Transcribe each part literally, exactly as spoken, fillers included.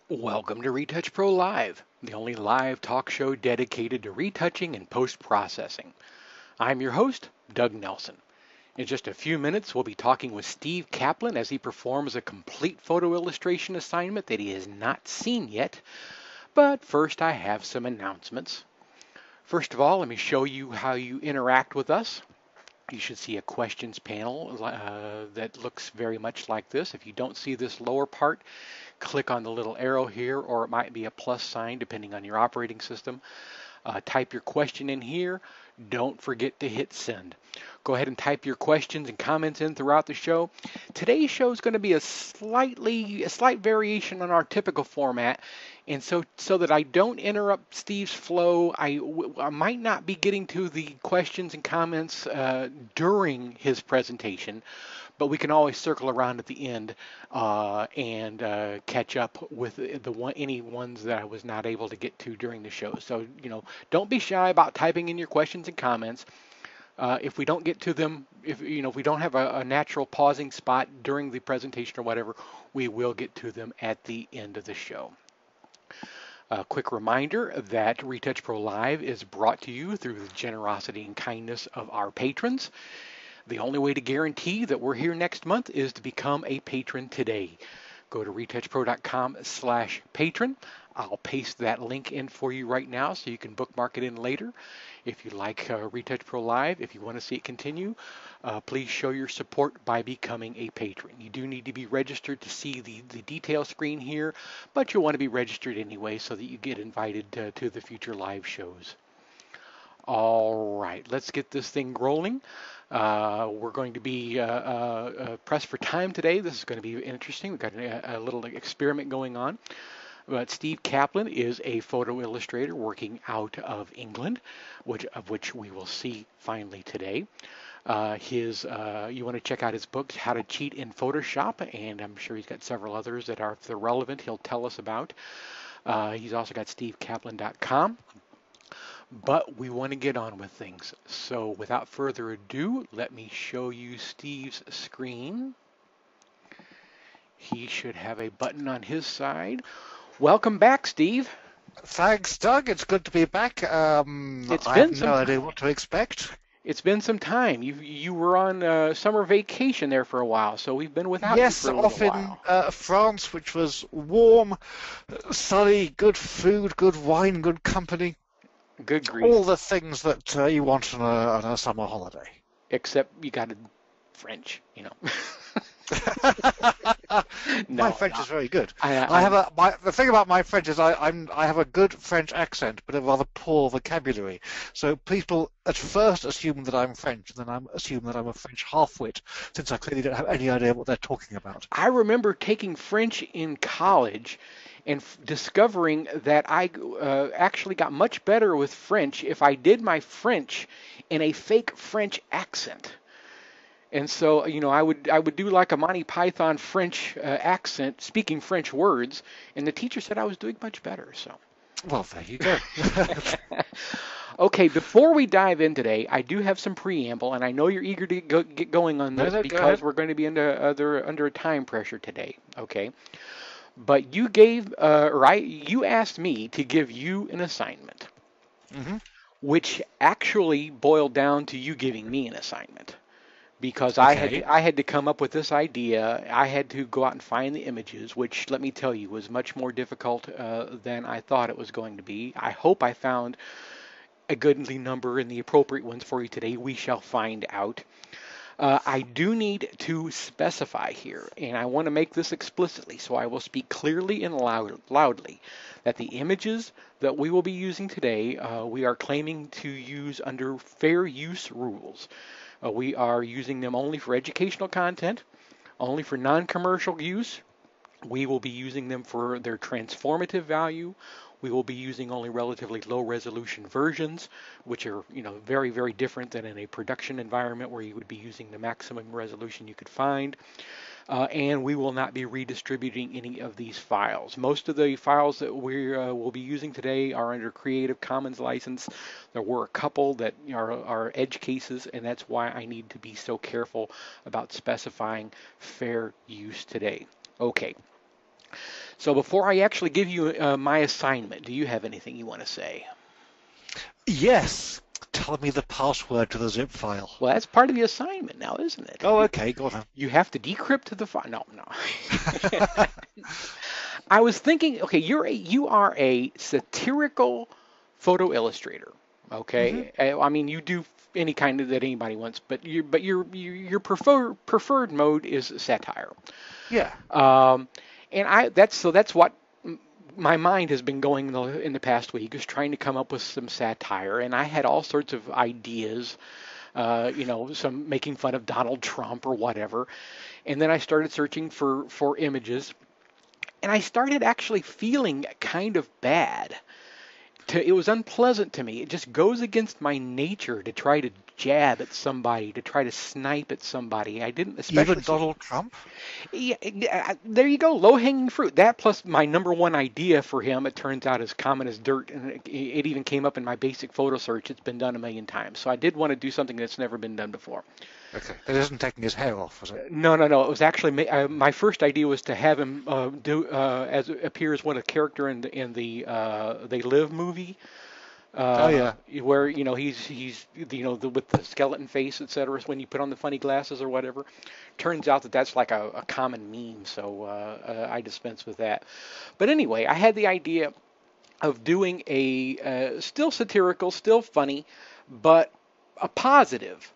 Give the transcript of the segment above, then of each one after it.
Welcome to RetouchPRO Live, the only live talk show dedicated to retouching and post-processing. I'm your host, Doug Nelson. In just a few minutes, we'll be talking with Steve Caplin as he performs a complete photo illustration assignment that he has not seen yet. But first, I have some announcements. First of all, let me show you how you interact with us. You should see a questions panel uh, that looks very much like this. If you don't see this lower part, click on the little arrow here, or it might be a plus sign depending on your operating system. Uh, type your question in here. Don't forget to hit send. Go ahead and type your questions and comments in throughout the show. Today's show is going to be a slightly, a slight variation on our typical format. And so, so that I don't interrupt Steve's flow, I, I might not be getting to the questions and comments uh, during his presentation, but we can always circle around at the end uh, and uh, catch up with the one, any ones that I was not able to get to during the show. So, you know, don't be shy about typing in your questions and comments. Uh, if we don't get to them, if you know, if we don't have a, a natural pausing spot during the presentation or whatever, we will get to them at the end of the show. A quick reminder that RetouchPRO Live is brought to you through the generosity and kindness of our patrons. The only way to guarantee that we're here next month is to become a patron today. Go to retouchpro.com slash patron. I'll paste that link in for you right now so you can bookmark it in later. If you like uh, RetouchPRO Live, if you want to see it continue, uh, please show your support by becoming a patron. You do need to be registered to see the, the detail screen here, but you'll want to be registered anyway so that you get invited to, to the future live shows. All right, let's get this thing rolling. Uh, we're going to be uh, uh, uh, pressed for time today. This is going to be interesting. We've got a, a little experiment going on. But Steve Caplin is a photo illustrator working out of England, which of which we will see finally today. Uh, his, uh, you want to check out his books, How to Cheat in Photoshop, and I'm sure he's got several others that are, if they're relevant, he'll tell us about. Uh, he's also got steve caplin dot com. But we want to get on with things. So without further ado, let me show you Steve's screen. He should have a button on his side. Welcome back, Steve. Thanks, Doug. It's good to be back. Um, It's I been have some no time. idea what to expect. It's been some time. You you were on uh, summer vacation there for a while, so we've been without Yes, you for a little off in while. uh, France, which was warm, sunny, good food, good wine, good company. Good grief. All the things that uh, you want on a, on a summer holiday. Except you got French, you know. No, My French no. is very good. I, I, I, have a my, the thing about my French is I, I'm I have a good French accent, but a rather poor vocabulary. So people at first assume that I'm French, and then I assume that I'm a French half-wit, since I clearly don't have any idea what they're talking about. I remember taking French in college and f- discovering that I uh, actually got much better with French if I did my French in a fake French accent. And so, you know, I would I would do like a Monty Python French uh, accent, speaking French words, and the teacher said I was doing much better. So, Well, there you go. okay, before we dive in today, I do have some preamble, and I know you're eager to go, get going on No, this no, go because ahead. we're going to be under other under a time pressure today. Okay, but you gave uh, right, you asked me to give you an assignment, hmm which actually boiled down to you giving me an assignment. Because I had Okay. to, I had to come up with this idea. I had to go out and find the images, which, let me tell you, was much more difficult uh, than I thought it was going to be. I hope I found a goodly number and the appropriate ones for you today. We shall find out. Uh, I do need to specify here, and I want to make this explicitly, so I will speak clearly and loud, loudly, that the images that we will be using today, uh, we are claiming to use under fair use rules. Uh, we are using them only for educational content, only for non-commercial use. We will be using them for their transformative value. We will be using only relatively low resolution versions, which are, you know, very, very different than in a production environment where you would be using the maximum resolution you could find. Uh, and we will not be redistributing any of these files. Most of the files that we uh, will be using today are under Creative Commons license. There were a couple that are, are edge cases, and that's why I need to be so careful about specifying fair use today. Okay. So before I actually give you uh, my assignment, do you have anything you want to say? Yes. Tell me the password to the zip file. Well, that's part of the assignment now, isn't it? Oh, okay. Go on then. You have to decrypt the file. No, no. I was thinking, okay, you're a, you are a satirical photo illustrator. Okay, Mm-hmm. I, I mean you do any kind of that anybody wants, but you but your your, your prefer, preferred mode is satire. Yeah. Um, and I that's so that's what my mind has been going in the, in the past week, is trying to come up with some satire, and I had all sorts of ideas. Uh, you know, some making fun of Donald Trump or whatever, and then I started searching for for images, and I started actually feeling kind of bad. To, it was unpleasant to me. It just goes against my nature to try to jab at somebody, to try to snipe at somebody. I didn't, especially Even Donald Trump? Yeah, yeah, there you go, low-hanging fruit. That plus my number one idea for him, it turns out, is common as dirt, and it, it even came up in my basic photo search. It's been done a million times. So I did want to do something that's never been done before. Okay. It isn't taking his hair off, was it? No, no, no. It was actually ma- uh, my first idea was to have him uh, do uh, as appear as one of the character in the in the uh, They Live movie. Oh, Uh, yeah. where you know he's he's you know the, with the skeleton face, et cetera. When you put on the funny glasses or whatever, turns out that that's like a, a common meme. So uh, uh, I dispense with that. But anyway, I had the idea of doing a uh, still satirical, still funny, but a positive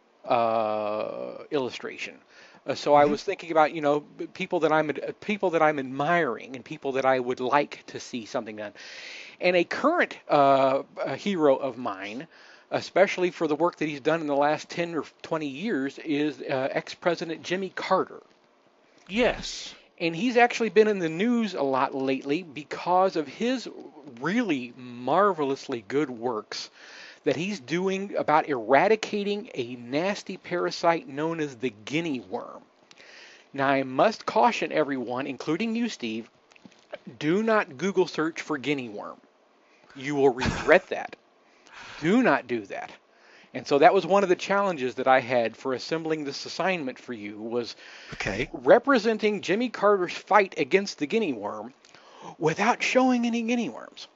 uh, illustration. Uh, so I Mm-hmm. was thinking about, you know, people that I'm people that I'm admiring and people that I would like to see something done. And a current uh, a hero of mine, especially for the work that he's done in the last ten or twenty years, is uh, ex-President Jimmy Carter. Yes. And he's actually been in the news a lot lately because of his really marvelously good works that he's doing about eradicating a nasty parasite known as the guinea worm. Now, I must caution everyone, including you, Steve, do not Google search for guinea worm. You will regret that. Do not do that. And so that was one of the challenges that I had for assembling this assignment for you, was Okay. representing Jimmy Carter's fight against the guinea worm without showing any guinea worms.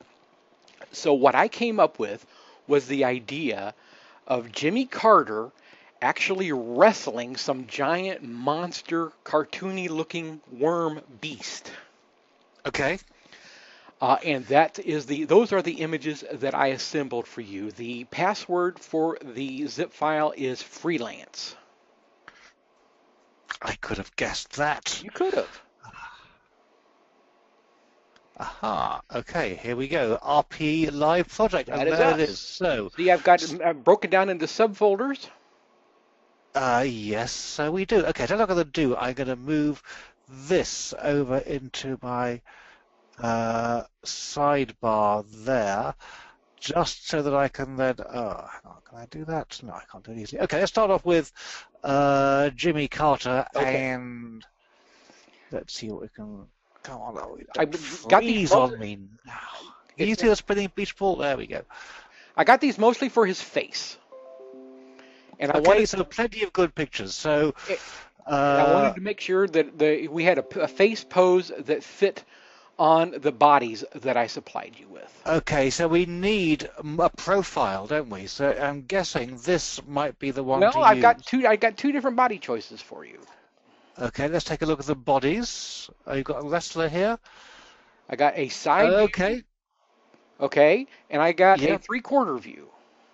So what I came up with was the idea of Jimmy Carter actually wrestling some giant monster cartoony looking worm beast. Okay. Uh, and that is the those are the images that I assembled for you. The password for the zip file is Freelance. I could have guessed that. You could have. Aha. Okay, here we go. R P Live Project. That And is there us. it is. So, See, I've got uh, broken down into subfolders. uh, yes, so we do. Okay, so what I'm going to do, I'm going to move this over into my uh, sidebar there, just so that I can then, oh, hang on, can I do that? No, I can't do it easily. Okay, let's start off with uh, Jimmy Carter, Okay. and let's see what we can, come on, oh, I don't got these freeze on me now. Can you It's- see the spinning beach ball? There we go. I got these mostly for his face. And I Okay, wanted so plenty of good pictures. So, It- uh, I wanted to make sure that the we had a, a face pose that fit on the bodies that I supplied you with. okay, so we need um, a profile, don't we? So I'm guessing this might be the one No, to I've use. got two. I got two different body choices for you. Okay, let's take a look at the bodies. Oh, you've got a wrestler here. I got a side view, Okay, okay, and I got Yeah. a three-quarter view.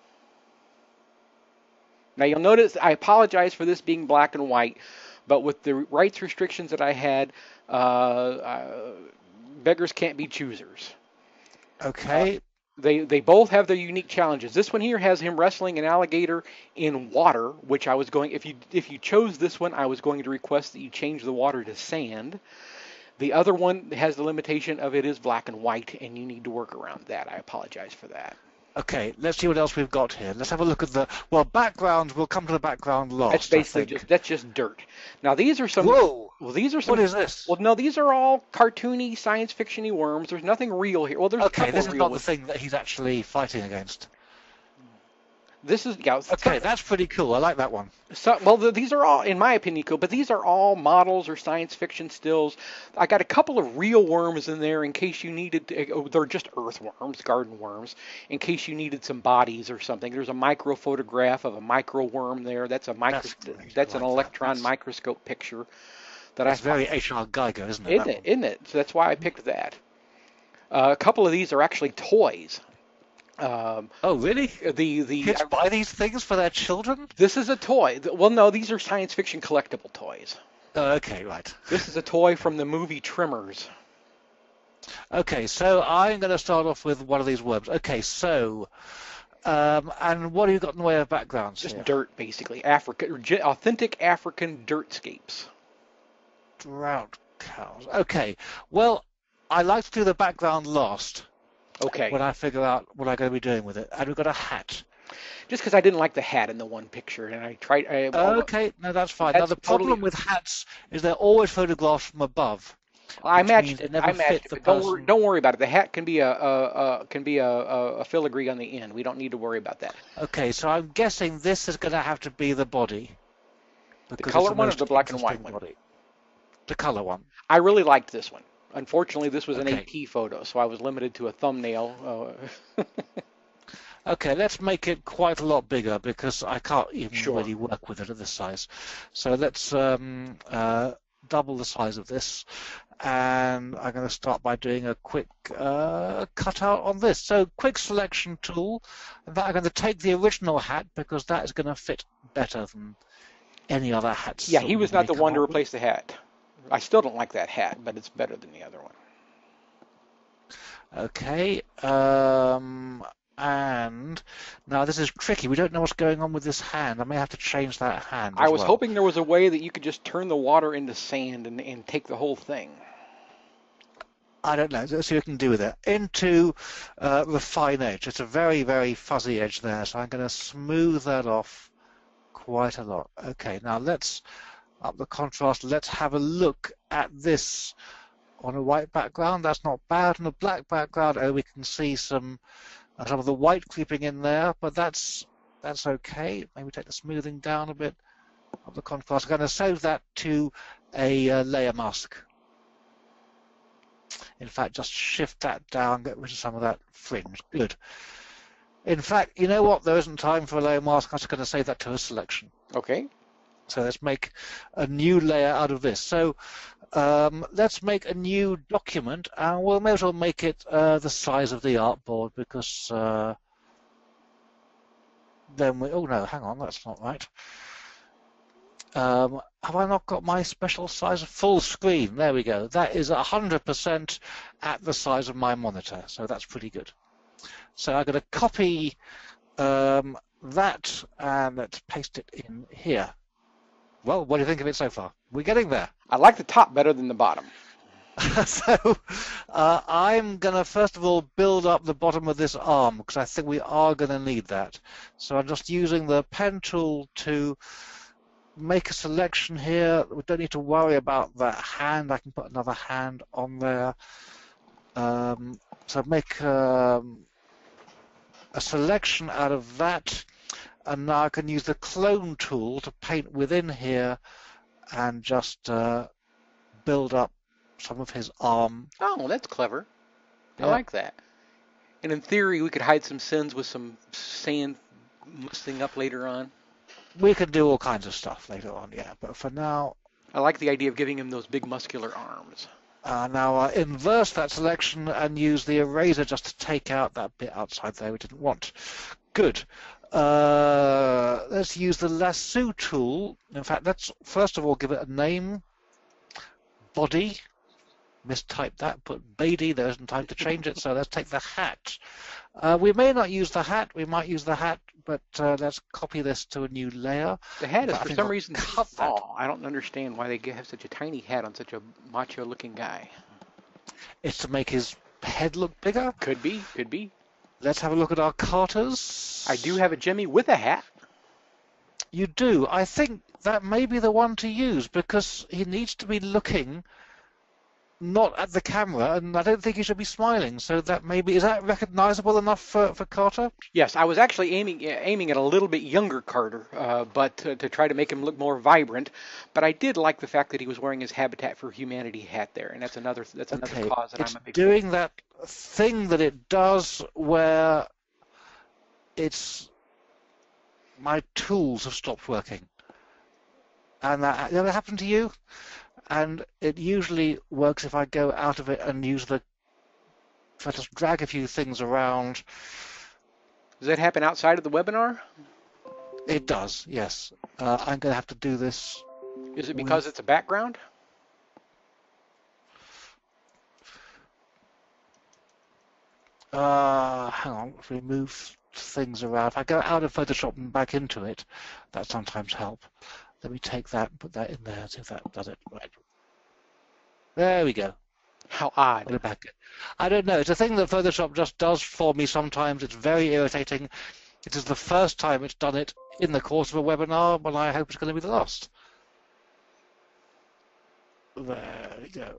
Now you'll notice I apologize for this being black and white, but with the rights restrictions that I had, uh, uh, beggars can't be choosers. okay, They they both have their unique challenges. This one here has him wrestling an alligator in water, which I was going if you if you chose this one, I was going to request that you change the water to sand. The other one has the limitation of it is black and white, and you need to work around that. I apologize for that. okay. Let's see what else we've got here. Let's have a look at the, well, backgrounds. We'll come to the background last, That's I basically think. just that's just dirt. Now these are some. Whoa! Well, these are some. What is this? Well, no, these are all cartoony, science fiction-y worms. There's nothing real here. Well, there's a Okay, couple this is real not the ones. thing that he's actually fighting against. This is yeah. Okay, that's pretty cool. I like that one. So, well, the, these are all, in my opinion, cool, but these are all models or science fiction stills. I got a couple of real worms in there in case you needed. To, oh, they're just earthworms, garden worms, in case you needed some bodies or something. There's a micro photograph of a micro worm there. That's a micro. That's, that's an like electron that. microscope picture. That That's I very H R. Geiger, isn't it? Isn't it? Isn't it? So that's why I picked that. Uh, a couple of these are actually toys. Um, oh, really? The the Kids buy these things for their children? This is a toy. Well, no, these are science fiction collectible toys. Oh, okay, right. This is a toy from the movie Tremors. Okay, so I'm going to start off with one of these worms. Okay, so, um, and what have you got in the way of backgrounds? Just here? dirt, basically. Africa, authentic African dirtscapes. Drought cows. Okay, well, I like to do the background last. Okay. When I figure out what I'm going to be doing with it. And we've got a hat. Just because I didn't like the hat in the one picture, and I tried. I, okay, no, that's fine. That's now the problem totally... with hats is they're always photographed from above. I matched. It never I matched. the don't worry. Don't worry about it. The hat can be a, a, a can be a, a, a filigree on the end. We don't need to worry about that. Okay, so I'm guessing this is going to have to be the body. The color one or the black and white one? Body. The color one. I really liked this one. Unfortunately, this was an okay. A P photo, so I was limited to a thumbnail. Uh, okay, let's make it quite a lot bigger because I can't even sure. really work with it at this size. So let's um, uh, double the size of this. And I'm going to start by doing a quick uh, cutout on this. So quick selection tool. In fact, I'm going to take the original hat because that is going to fit better than any other hats. Yeah, he was not the one to replace the hat. I still don't like that hat, but it's better than the other one. Okay, um, and now this is tricky. We don't know what's going on with this hand. I may have to change that hand. I was well. hoping there was a way that you could just turn the water into sand and, and take the whole thing. I don't know. Let's see what we can do with it. Into uh, refine edge. It's a very, very fuzzy edge there, so I'm going to smooth that off quite a lot. Okay, now let's up the contrast. Let's have a look at this on a white background. That's not bad. On a black background, oh, we can see some uh, some of the white creeping in there, but that's that's okay. Maybe take the smoothing down a bit of the contrast. I'm going to save that to a uh, layer mask. In fact, just shift that down, get rid of some of that fringe. Good. In fact, you know what? There isn't time for a layer mask. I'm just going to save that to a selection. Okay. So let's make a new layer out of this. So um, let's make a new document, and we'll may as well make it uh, the size of the artboard because uh, then we. Oh no, hang on, that's not right. Um, have I not got my special size of full screen? There we go. That is one hundred percent at the size of my monitor, so that's pretty good. So I'm going to copy um, that and let's paste it in here. Well, what do you think of it so far? We're getting there. I like the top better than the bottom. so uh, I'm going to first of all build up the bottom of this arm because I think we are going to need that. So I'm just using the pen tool to make a selection here. We don't need to worry about that hand. I can put another hand on there. Um, so make um, a selection out of that. And now I can use the clone tool to paint within here and just uh, build up some of his arm. Oh, that's clever. Yeah. I like that. And in theory, we could hide some sins with some sand musting up later on. We could do all kinds of stuff later on, yeah. But for now... I like the idea of giving him those big muscular arms. Uh, now I inverse that selection and use the eraser just to take out that bit outside there we didn't want. Good. Uh, let's use the lasso tool. In fact, let's first of all give it a name. Body. Mistype that, put Beatty. There isn't time to change it, so let's take the hat. Uh, we may not use the hat. We might use the hat, but uh, let's copy this to a new layer. The hat is, for some reason, cut small. I don't understand why they have such a tiny hat on such a macho-looking guy. It's to make his head look bigger? Could be, could be. Let's have a look at our Carters. I do have a Jimmy with a hat. You do. I think that may be the one to use because he needs to be looking not at the camera, and I don't think he should be smiling. So that maybe is that recognizable enough for, for Carter? Yes, I was actually aiming aiming at a little bit younger Carter, uh, but to, to try to make him look more vibrant. But I did like the fact that he was wearing his Habitat for Humanity hat there, and that's another that's another Okay, cause that it's I'm a big doing fan. that thing that it does where it's my tools have stopped working, and that ever happened to you? And it usually works if I go out of it and use the, if I just drag a few things around. Does that happen outside of the webinar? It does, yes. Uh, I'm going to have to do this. Is it because with, it's a background? uh, hang on, remove things around. If I go out of Photoshop and back into it, that sometimes helps. Let me take that and put that in there, see if that does it. Right. There we go. How odd. Put it back. I don't know. It's a thing that Photoshop just does for me sometimes. It's very irritating. It is the first time it's done it in the course of a webinar, but I hope it's going to be the last. There we go.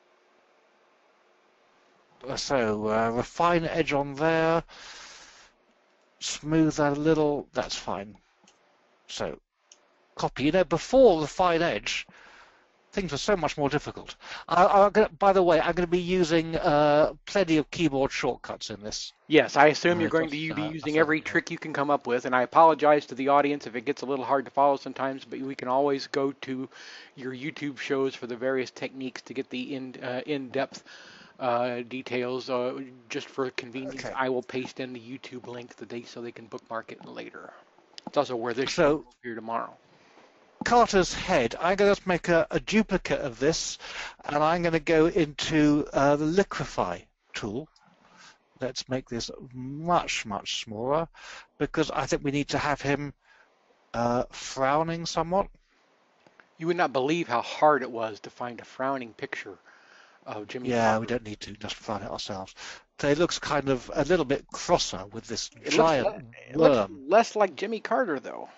So, uh, refine edge on there. Smooth that a little. That's fine. So, copy. You know, before the fine edge, things were so much more difficult. I, I, by the way, I'm going to be using uh, plenty of keyboard shortcuts in this. Yes, I assume Uh, you're going just, to be uh, using so, every yeah. trick you can come up with, and I apologize to the audience if it gets a little hard to follow sometimes, but we can always go to your YouTube shows for the various techniques to get the in, uh, in-depth uh, details. Uh, just for convenience, Okay. I will paste in the YouTube link that they, so they can bookmark it later. It's also where this So, show will appear tomorrow. Carter's head, I'm going to make a, a duplicate of this, and I'm going to go into uh, the liquefy tool. Let's make this much, much smaller, because I think we need to have him uh, frowning somewhat. You would not believe how hard it was to find a frowning picture of Jimmy Yeah, Carter. we don't need to just frown it ourselves. So it looks kind of a little bit crosser with this It looks, giant le- it looks worm. less like Jimmy Carter, though.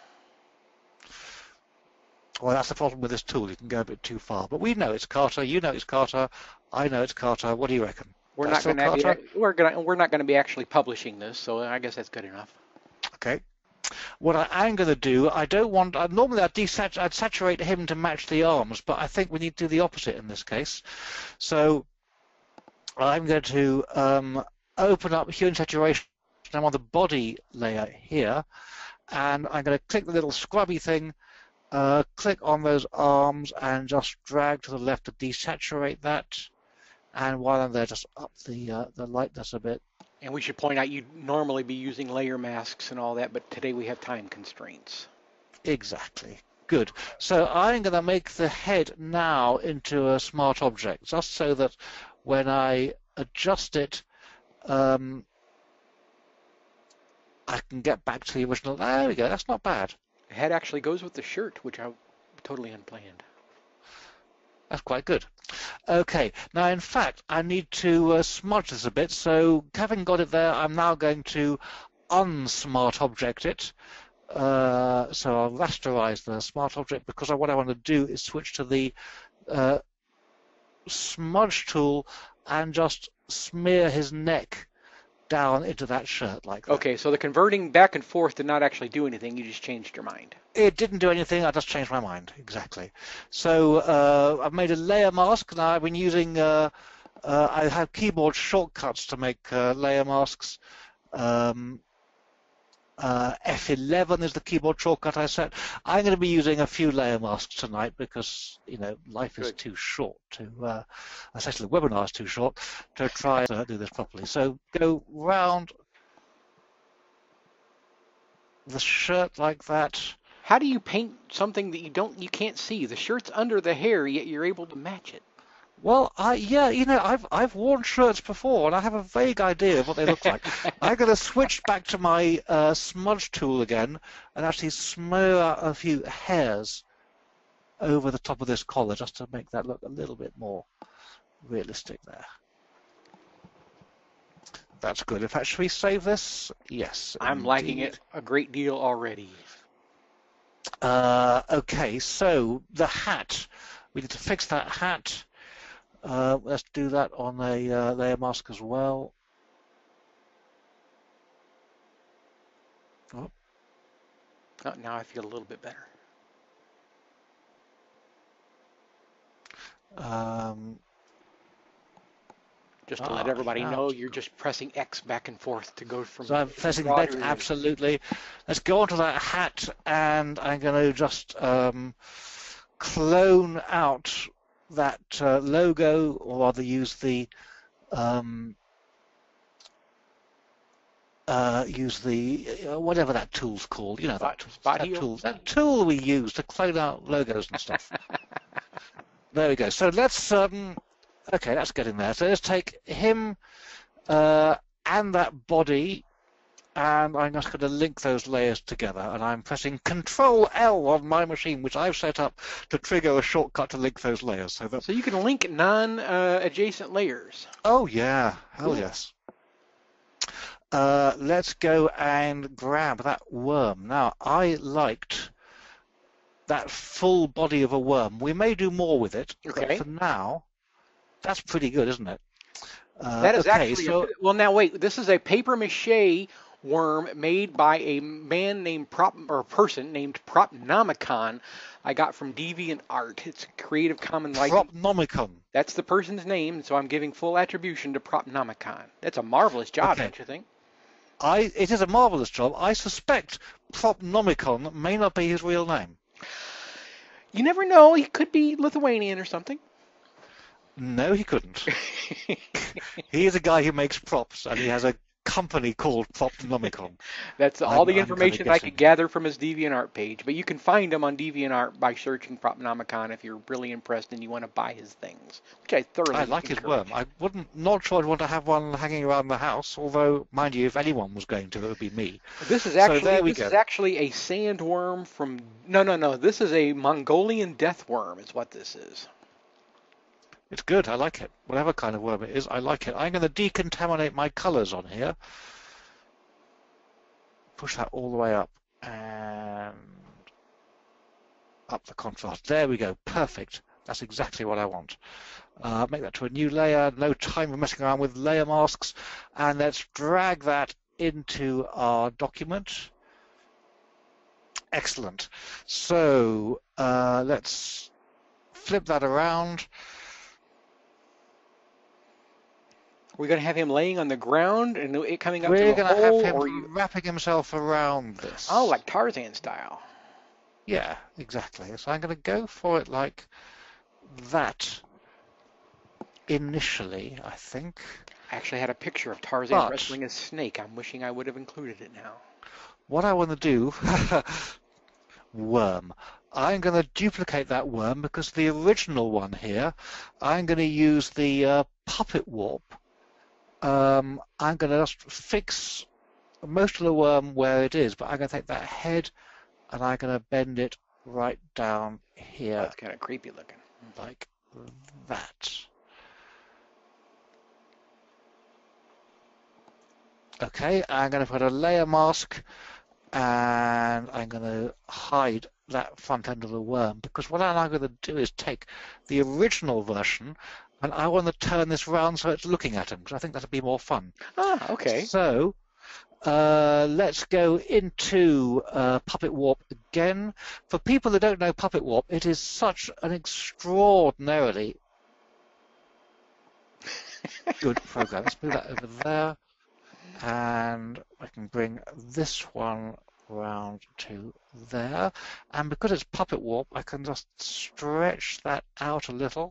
Well, that's the problem with this tool. You can go a bit too far. But we know it's Carter. You know it's Carter. I know it's Carter. What do you reckon? We're That's not still going to Carter? be we're going to we're not going to be actually publishing this, so I guess that's good enough. Okay. What I am going to do, I don't want. Uh, normally, I'd, desat I'd saturate him to match the arms, but I think we need to do the opposite in this case. So I'm going to um, open up hue and saturation. I'm on the body layer here, and I'm going to click the little scrubby thing. Uh, click on those arms and just drag to the left to desaturate that. And while I'm there, just up the uh, the lightness a bit. And we should point out you'd normally be using layer masks and all that, but today we have time constraints. Exactly. Good. So I'm going to make the head now into a smart object, just so that when I adjust it, um, I can get back to the original. There we go. That's not bad. The head actually goes with the shirt, which I totally unplanned. That's quite good. Okay, now in fact I need to uh, smudge this a bit, so having got it there, I'm now going to unsmart object it. Uh, so I'll rasterize the smart object, because what I want to do is switch to the uh, smudge tool and just smear his neck down into that shirt like that. Okay, so the converting back and forth did not actually do anything, you just changed your mind. It didn't do anything, I just changed my mind, exactly. So uh, I've made a layer mask. Now I've been using, uh, uh, I have keyboard shortcuts to make uh, layer masks. Um, uh, F eleven is the keyboard shortcut I set. I'm going to be using a few layer masks tonight because, you know, life is Good. too short to, uh, especially the webinar is too short to try to do this properly. So go round the shirt like that. How do you paint something that you don't, you can't see? The shirt's under the hair, yet you're able to match it. Well, I yeah, you know, I've I've worn shirts before, and I have a vague idea of what they look like. I'm going to switch back to my uh, smudge tool again, and actually smear out a few hairs over the top of this collar, just to make that look a little bit more realistic there. That's good. In fact, should we save this? Yes. I'm indeed. liking it a great deal already. Uh, okay, so the hat. We need to fix that hat. Uh, let's do that on a uh, layer mask as well. Oh. Oh, now I feel a little bit better. Um, Just to ah, let everybody now know, it's you're just pressing X back and forth to go from So I'm pressing broad back, to absolutely. Let's go onto that hat, and I'm going to just um, clone out that uh, logo, or rather use the um, uh, use the uh, whatever that tool's called. You know spot, that tool. spot That heel. tool. That tool we use to clone out logos and stuff. There we go. So let's um, okay, let's get in there. So let's take him uh, and that body. And I'm just going to link those layers together, and I'm pressing Control L on my machine, which I've set up to trigger a shortcut to link those layers. So, that... so you can link non-adjacent uh, layers. Oh yeah, Cool. hell yes. Uh, let's go and grab that worm. Now, I liked that full body of a worm. We may do more with it, Okay. but for now, that's pretty good, isn't it? Uh, that is okay, actually so... a, well. Now wait, this is a paper mache worm made by a man named Prop or a person named Propnomicon. I got from DeviantArt. It's a Creative Commons license. Propnomicon. That's the person's name, so I'm giving full attribution to Propnomicon. That's a marvelous job, Okay. don't you think? I, it is a marvelous job. I suspect Propnomicon may not be his real name. You never know. He could be Lithuanian or something. No, he couldn't. He is a guy who makes props, and he has a company called Propnomicon. That's all I'm, the I'm information kind of I could gather from his DeviantArt page. But you can find him on DeviantArt by searching Propnomicon if you're really impressed and you want to buy his things, which I thoroughly I like his encourage. worm. I wouldn't, not sure I'd want to have one hanging around the house. Although, mind you, if anyone was going to, it would be me. This is actually so there we this go. is actually a sandworm from no no no. This is a Mongolian death worm. Is what this is. It's good. I like it. Whatever kind of worm it is, I like it. I'm going to decontaminate my colors on here. Push that all the way up and up the contrast. There we go. Perfect. That's exactly what I want. Uh, make that to a new layer. No time for messing around with layer masks. And let's drag that into our document. Excellent. So uh, let's flip that around. We're going to have him laying on the ground and it coming up We're through a going to hole, have him or you... wrapping himself around this. Oh, like Tarzan style. Yeah, exactly. So I'm going to go for it like that initially, I think. I actually had a picture of Tarzan But wrestling a snake. I'm wishing I would have included it now. What I want to do, worm. I'm going to duplicate that worm because the original one here, I'm going to use the uh, puppet warp. Um, I'm going to just fix most of the worm where it is, but I'm going to take that head and I'm going to bend it right down here. That's kind of creepy looking. Like that. Okay, I'm going to put a layer mask and I'm going to hide that front end of the worm because what I'm going to do is take the original version and I want to turn this round so it's looking at him because I think that'll be more fun. Ah, okay. So uh, let's go into uh, Puppet Warp again. For people that don't know Puppet Warp, it is such an extraordinarily good program. Let's move that over there. And I can bring this one round to there. And because it's Puppet Warp, I can just stretch that out a little.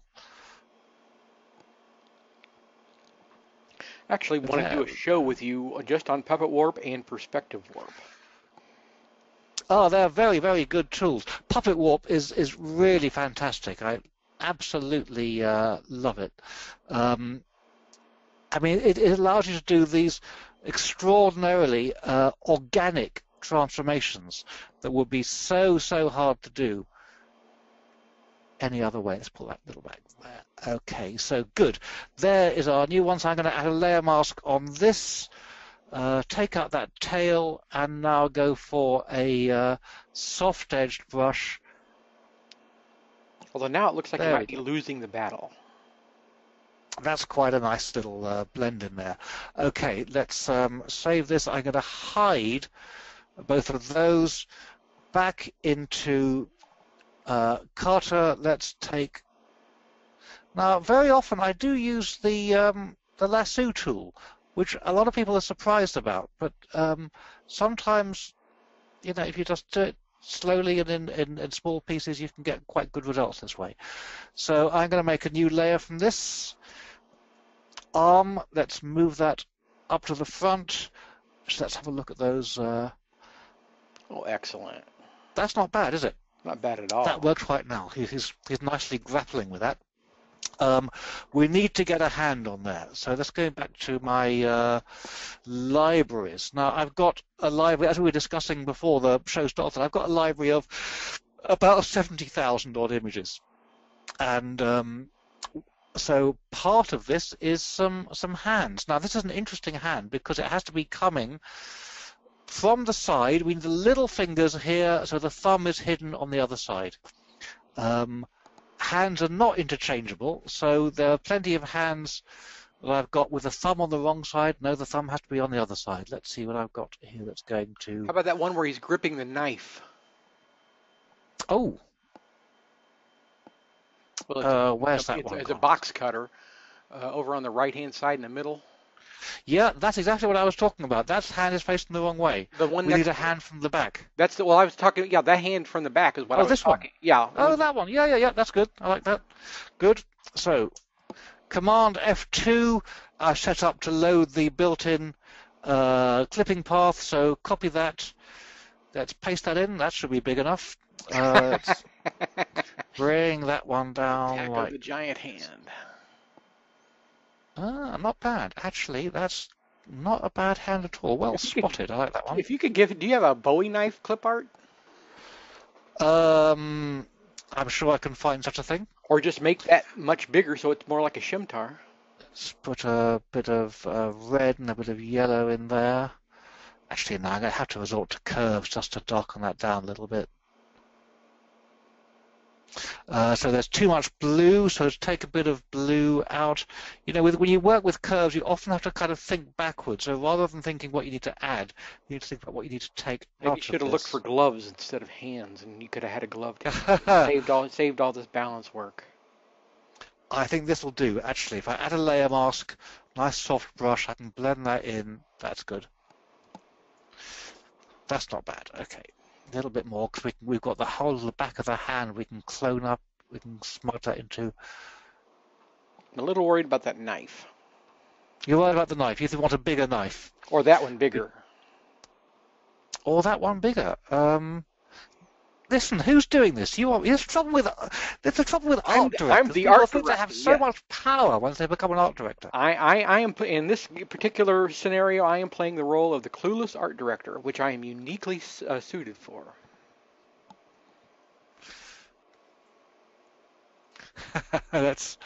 Actually, want to do a show with you just on Puppet Warp and Perspective Warp. Oh, they're very, very good tools. Puppet Warp is, is really fantastic. I absolutely uh, love it. Um, I mean, it, it allows you to do these extraordinarily uh, organic transformations that would be so, so hard to do any other way. Let's pull that little back there. Okay, so good. There is our new one. So I'm going to add a layer mask on this, uh, take out that tail, and now go for a uh, soft-edged brush. Although now it looks like There I might be losing the battle. That's quite a nice little uh, blend in there. Okay, let's um, save this. I'm going to hide both of those back into uh, Carter. Let's take. Now, very often I do use the um, the lasso tool, which a lot of people are surprised about. But um, sometimes, you know, if you just do it slowly and in, in, in small pieces, you can get quite good results this way. So I'm going to make a new layer from this arm. Let's move that up to the front. So let's have a look at those. Uh... Oh, excellent. That's not bad, is it? Not bad at all. That works right now. He, he's, he's nicely grappling with that. Um, we need to get a hand on there. So let's go back to my uh, libraries. Now, I've got a library, as we were discussing before the show started, I've got a library of about seventy thousand odd images. And um, so part of this is some, some hands. Now, this is an interesting hand because it has to be coming from the side. We need the little fingers here, so the thumb is hidden on the other side. Um, hands are not interchangeable, so there are plenty of hands that I've got with the thumb on the wrong side. No, the thumb has to be on the other side. Let's see what I've got here that's going to... How about that one where he's gripping the knife? Oh. Well, it's, uh, where's it's, that it's, one? It's a box cutter uh, over on the right-hand side in the middle. Yeah, that's exactly what I was talking about. That hand is facing the wrong way. The one we next need a hand from the back. That's the, well, I was talking, yeah, that hand from the back is what oh, I was this talking. One. Yeah. Oh, that one. Yeah, yeah, yeah, that's good. I like that. Good. So, Command F two, I set up to load the built-in uh, clipping path, so copy that. Let's paste that in. That should be big enough. Uh, let's bring that one down. Attack like... of the giant hand. Ah, not bad. Actually, that's not a bad hand at all. Well spotted. Could, I like that one. If you could give, do you have a Bowie knife clip art? Um, I'm sure I can find such a thing. Or just make that much bigger so it's more like a shimtar. Let's put a bit of uh, red and a bit of yellow in there. Actually, no, I'm going to have to resort to curves just to darken that down a little bit. Uh, so there's too much blue, so take a bit of blue out. You know, with, when you work with curves, you often have to kind of think backwards. So rather than thinking what you need to add, you need to think about what you need to take Maybe out you should have of looked this. for gloves instead of hands, and you could have had a glove to saved all saved all this balance work. I think this will do, actually. If I add a layer mask, nice soft brush, I can blend that in. That's good. That's not bad. Okay. A little bit more, because we can, we've got the whole of the back of the hand we can clone up, we can smudge that into. I'm a little worried about that knife. You're worried about the knife. You want a bigger knife. Or that one bigger. Or that one bigger. Um, listen, who's doing this? You are. There's trouble with. There's the trouble with I'm, art directors. I'm the People art think director. They have so yeah. much power once they become an art director. I, I, I am in this particular scenario. I am playing the role of the clueless art director, which I am uniquely uh, suited for. That's.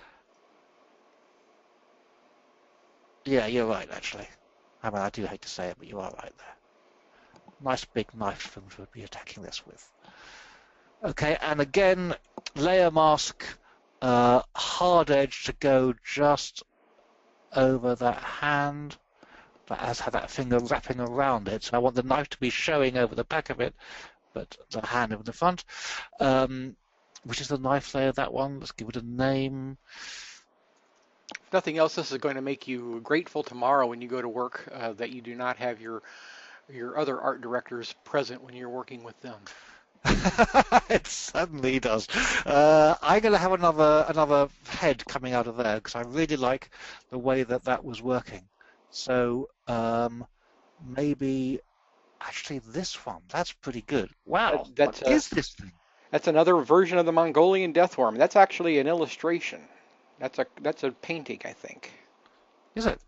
Yeah, you're right. Actually, I mean, I do hate to say it, but you are right there. Nice big knife films would be attacking this with. Okay, and again, layer mask, uh, hard edge to go just over that hand. That has had that finger wrapping around it. So I want the knife to be showing over the back of it, but the hand over the front. Um, which is the knife layer, that one? Let's give it a name. If nothing else, this is going to make you grateful tomorrow when you go to work uh, that you do not have your your other art directors present when you're working with them. It certainly does. Uh, I'm going to have another another head coming out of there because I really like the way that that was working. So um, maybe actually this one. That's pretty good. Wow. That, that's what a, is this thing? That's another version of the Mongolian deathworm. That's actually an illustration. That's a that's a painting, I think. Is it?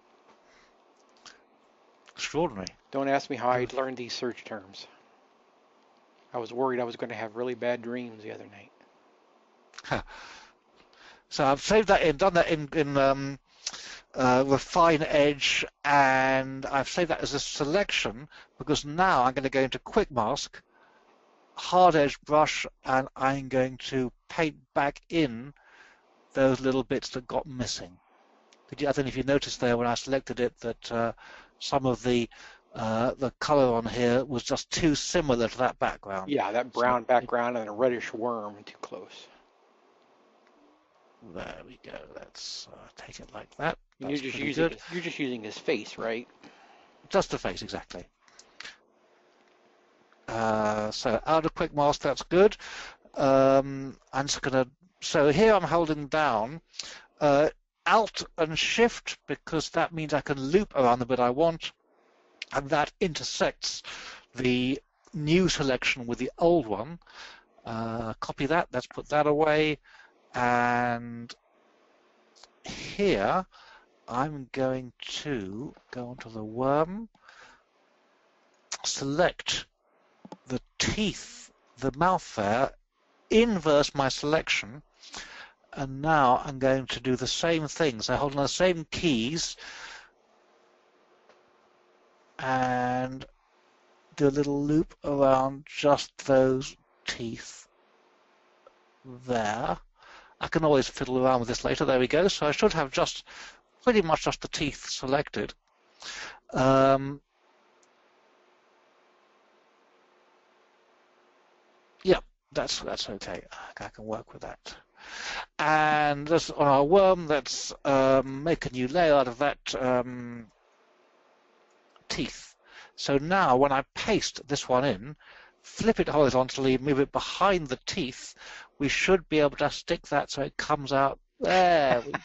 Extraordinary. Don't ask me how I learned these search terms. I was worried I was going to have really bad dreams the other night. Huh. So I've saved that in, done that in, in um, uh, Refine Edge, and I've saved that as a selection because now I'm going to go into Quick Mask, Hard Edge Brush, and I'm going to paint back in those little bits that got missing. Did you, I don't know if you noticed there when I selected it that uh, some of the uh, the color on here was just too similar to that background. Yeah, that brown so background it, and a reddish worm too close. There we go. Let's uh, take it like that. And you're just using his, you're just using his face, right? Just the face, exactly. Uh, so out of quick mask, that's good. Um, I'm just gonna. So here I'm holding down uh, Alt and Shift because that means I can loop around the bit I want, and that intersects the new selection with the old one. Uh, copy that. Let's put that away. And here I'm going to go onto the worm, select the teeth, the mouth there, inverse my selection, and now I'm going to do the same thing. So holding the same keys and do a little loop around just those teeth there. I can always fiddle around with this later. There we go. So I should have just pretty much just the teeth selected. Um, yeah, that's that's okay. I can work with that. And this, on our worm, let's um, make a new layer out of that um, teeth. So now when I paste this one in, flip it horizontally, move it behind the teeth, we should be able to stick that so it comes out. There we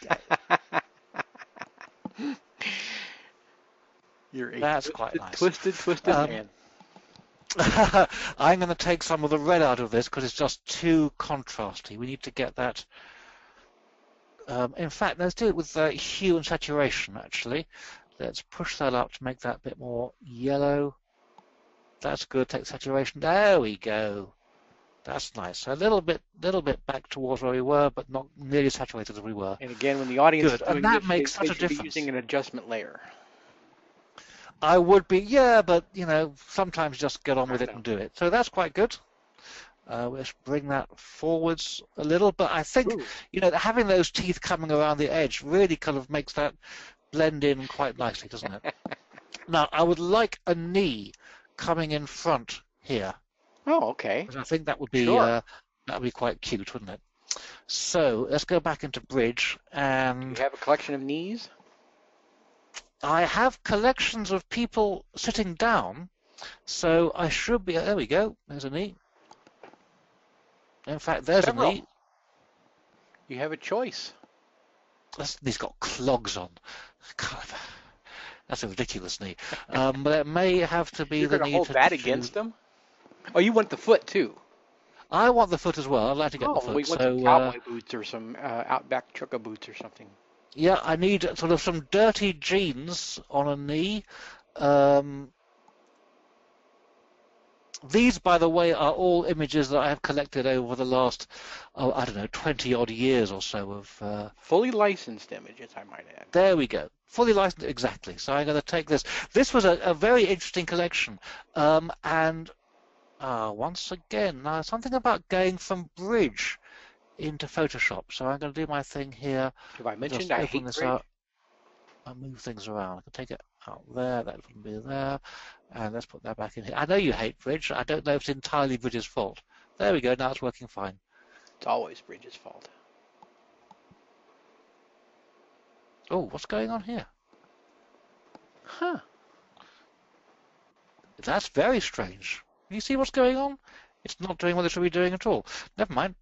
go. You're a That's twisted, quite nice. Twisted, twisted um, man. I'm going to take some of the red out of this because it's just too contrasty. We need to get that. Um, in fact, let's do it with uh, hue and saturation, actually. Let's push that up to make that a bit more yellow. That's good. Take saturation. There we go. That's nice. So a little bit, little bit back towards where we were, but not nearly as saturated as we were. And again, when the audience good. is doing and that this, makes they, such they a difference. Using an adjustment layer. I would be, yeah, but you know, sometimes just get on with it and do it. So that's quite good. Uh, let's bring that forwards a little, but I think Ooh. you know having those teeth coming around the edge really kind of makes that blend in quite nicely, doesn't it? Now I would like a knee coming in front here. Oh, okay. I think that would be sure. uh, that would be quite cute, wouldn't it? So let's go back into Bridge and. Do you have a collection of knees? I have collections of people sitting down, so I should be. There we go. There's a knee. In fact, there's Several. a knee. You have a choice. That's, he's got clogs on. God, that's a ridiculous knee. Um, but it may have to be You're the knee. You're going to hold that against him? Oh, you want the foot too? I want the foot as well. I'd like to get oh, the foot. we want so, some cowboy uh, boots or some uh, Outback trucker boots or something. Yeah, I need sort of some dirty jeans on a knee. Um, these, by the way, are all images that I have collected over the last, oh, I don't know, twenty odd years or so of. Uh, Fully licensed images, I might add. There we go. Fully licensed, exactly. So I'm going to take this. This was a, a very interesting collection. Um, and uh, once again, now something about going from Bridge into Photoshop. So I'm going to do my thing here. Have I mentioned I hate this Bridge? out. I'll move things around. I can take it out there. That wouldn't be there. And let's put that back in here. I know you hate Bridge. I don't know if it's entirely Bridge's fault. There we go. Now it's working fine. It's always Bridge's fault. Oh, what's going on here? Huh. That's very strange. You see what's going on? It's not doing what it should be doing at all. Never mind.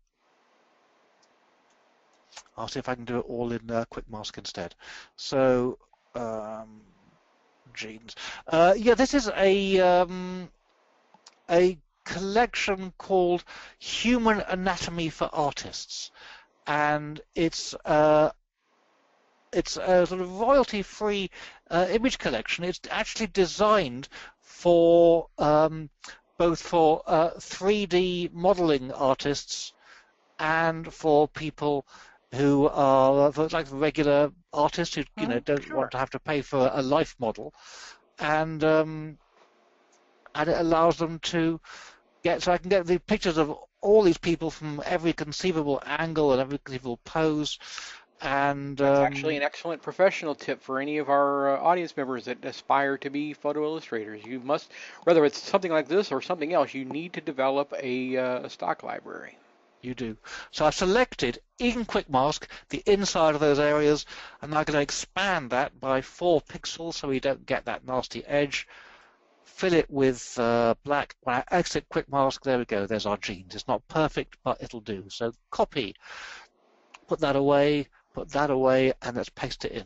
I'll see if I can do it all in uh, Quick Mask instead. So, um, genes. Uh, yeah, this is a um, a collection called Human Anatomy for Artists, and it's uh, it's a sort of royalty-free uh, image collection. It's actually designed for um, both for uh, three D modeling artists and for people who are like regular artists who you know don't sure. want to have to pay for a life model, and um, and it allows them to get so I can get the pictures of all these people from every conceivable angle and every conceivable pose. And That's um, actually an excellent professional tip for any of our uh, audience members that aspire to be photo illustrators. You must, whether it's something like this or something else, you need to develop a, uh, a stock library. You do. So I've selected in Quick Mask the inside of those areas, and I'm going to expand that by four pixels so we don't get that nasty edge. Fill it with uh, black. When I exit Quick Mask, there we go. There's our jeans. It's not perfect, but it'll do. So copy, put that away, put that away, and let's paste it in.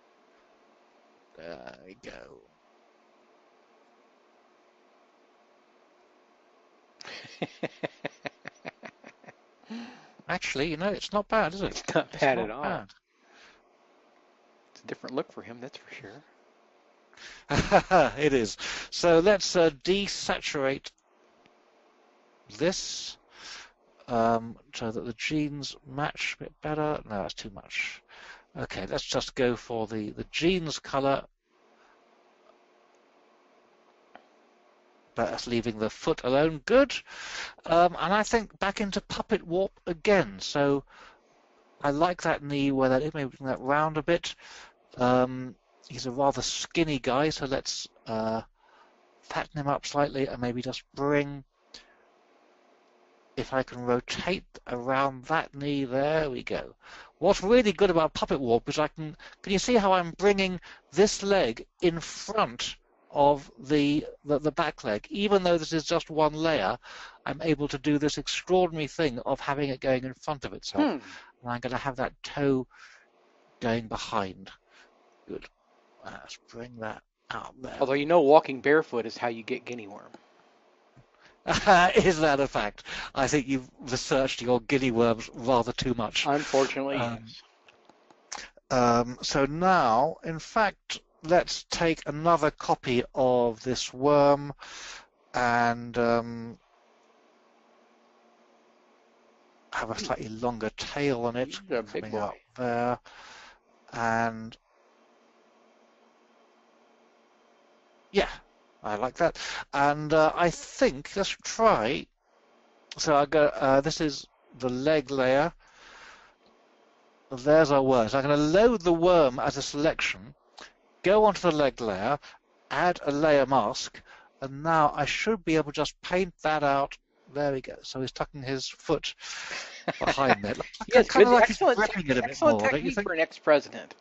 There we go. Actually, you know, it's not bad, is it? It's not bad it's not at all. Bad. It's a different look for him, that's for sure. It is. So let's uh, desaturate this um, so that the jeans match a bit better. No, that's too much. Okay, let's just go for the, the jeans color. But that's leaving the foot alone. Good. Um, and I think back into puppet warp again. So I like that knee where that is. Maybe bring that round a bit. Um, he's a rather skinny guy, so let's uh, fatten him up slightly and maybe just bring, if I can rotate around that knee, there we go. What's really good about puppet warp is I can, can you see how I'm bringing this leg in front of the, the, the back leg? Even though this is just one layer, I'm able to do this extraordinary thing of having it going in front of itself. Hmm. And I'm going to have that toe going behind. Good. Let's bring that out there. Although you know walking barefoot is how you get guinea worm. Is that a fact? I think you've researched your guinea worms rather too much. Unfortunately, um, yes. Um, so now, in fact, let's take another copy of this worm and um, have a slightly longer tail on it. He's a big boy. Out there. And yeah, I like that. And uh, I think, let's try. So I go, uh, this is the leg layer. There's our worm. So I'm going to load the worm as a selection, go onto the leg layer, add a layer mask, and now I should be able to just paint that out. There we go. So he's tucking his foot behind there. Like, yes, kind of like excellent, he's gripping it a bit excellent more, technique don't you think? for an ex-president.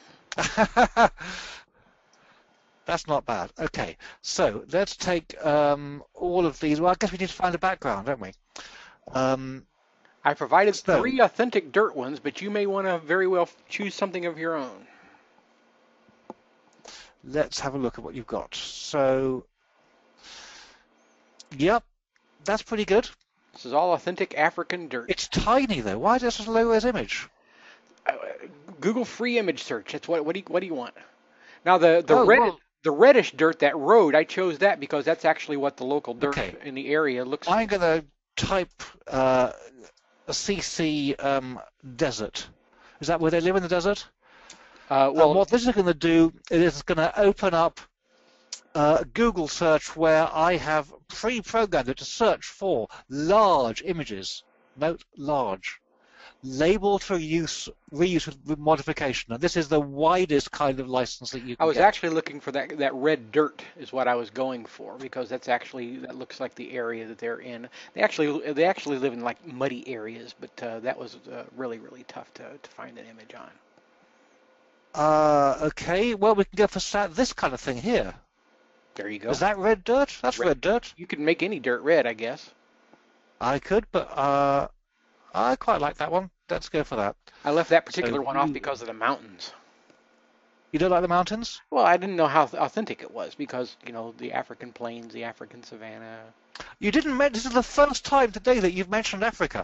That's not bad. Okay, so let's take um, all of these. Well, I guess we need to find a background, don't we? Um, I provided so, three authentic dirt ones, but you may want to very well choose something of your own. Let's have a look at what you've got. So, yep, that's pretty good. This is all authentic African dirt. It's tiny though. Why is this such a low-res image? Uh, Google free image search. That's what. What do you, what do you want? Now the the oh, red. Well, The reddish dirt, that road, I chose that because that's actually what the local dirt okay. in the area looks like. I'm going to type uh, a C C um, desert. Is that where they live in the desert? Uh, well, and what this is going to do is it's going to open up a Google search where I have pre-programmed it to search for large images. Note large. Labeled for use, reuse with modification, and this is the widest kind of license that you can I was get. actually looking for that that red dirt is what I was going for because that's actually that looks like the area that they're in. They actually they actually live in like muddy areas, but uh, that was uh, really really tough to to find an image on. Uh, okay, well we can go for this kind of thing here. There you go. Is that red dirt? That's red, red dirt. You could make any dirt red, I guess. I could, but uh. I quite like that one. Let's go for that. I left that particular so one you, off because of the mountains. You don't like the mountains? Well, I didn't know how authentic it was because, you know, the African plains, the African savanna. You didn't mention, this is the first time today that you've mentioned Africa.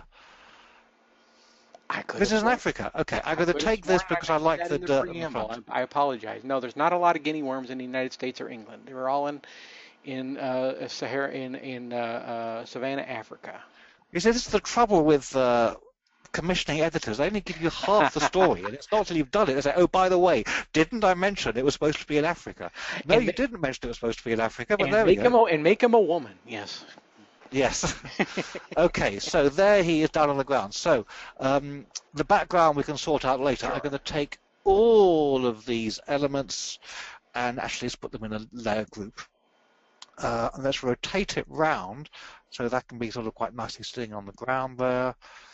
I could this is in Africa. Okay, I'm going to take this because I like the dirt in the front. I apologize. No, there's not a lot of guinea worms in the United States or England. They were all in in uh, Sahara, in, in uh, uh, Savannah, Africa. You see, this is the trouble with uh, commissioning editors. They only give you half the story, and it's not until you've done it. They say, oh, by the way, didn't I mention it was supposed to be in Africa? No, and you they, didn't mention it was supposed to be in Africa, but there we go. A, and make him a woman, yes. Yes. Okay, so there he is down on the ground. So um, the background we can sort out later. Sure. I'm going to take all of these elements and actually let's put them in a layer group. Uh, and let's rotate it round so that can be sort of quite nicely sitting on the ground there.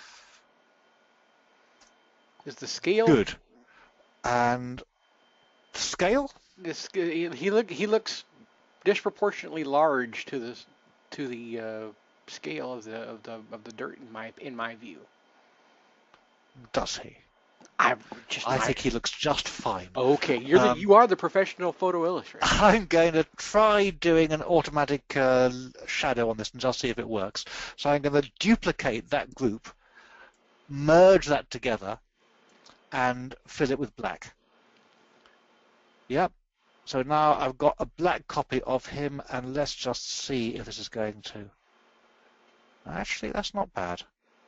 Is the scale good? And scale? This he look he looks disproportionately large to the to the uh, scale of the of the of the dirt in my in my view. Does he? I just I my, think he looks just fine. Okay, you're um, the you are the professional photo illustrator. I'm going to try doing an automatic uh, shadow on this and just see if it works. So I'm going to duplicate that group, merge that together, and fill it with black. Yep. So now I've got a black copy of him, and let's just see if this is going to. Actually, that's not bad.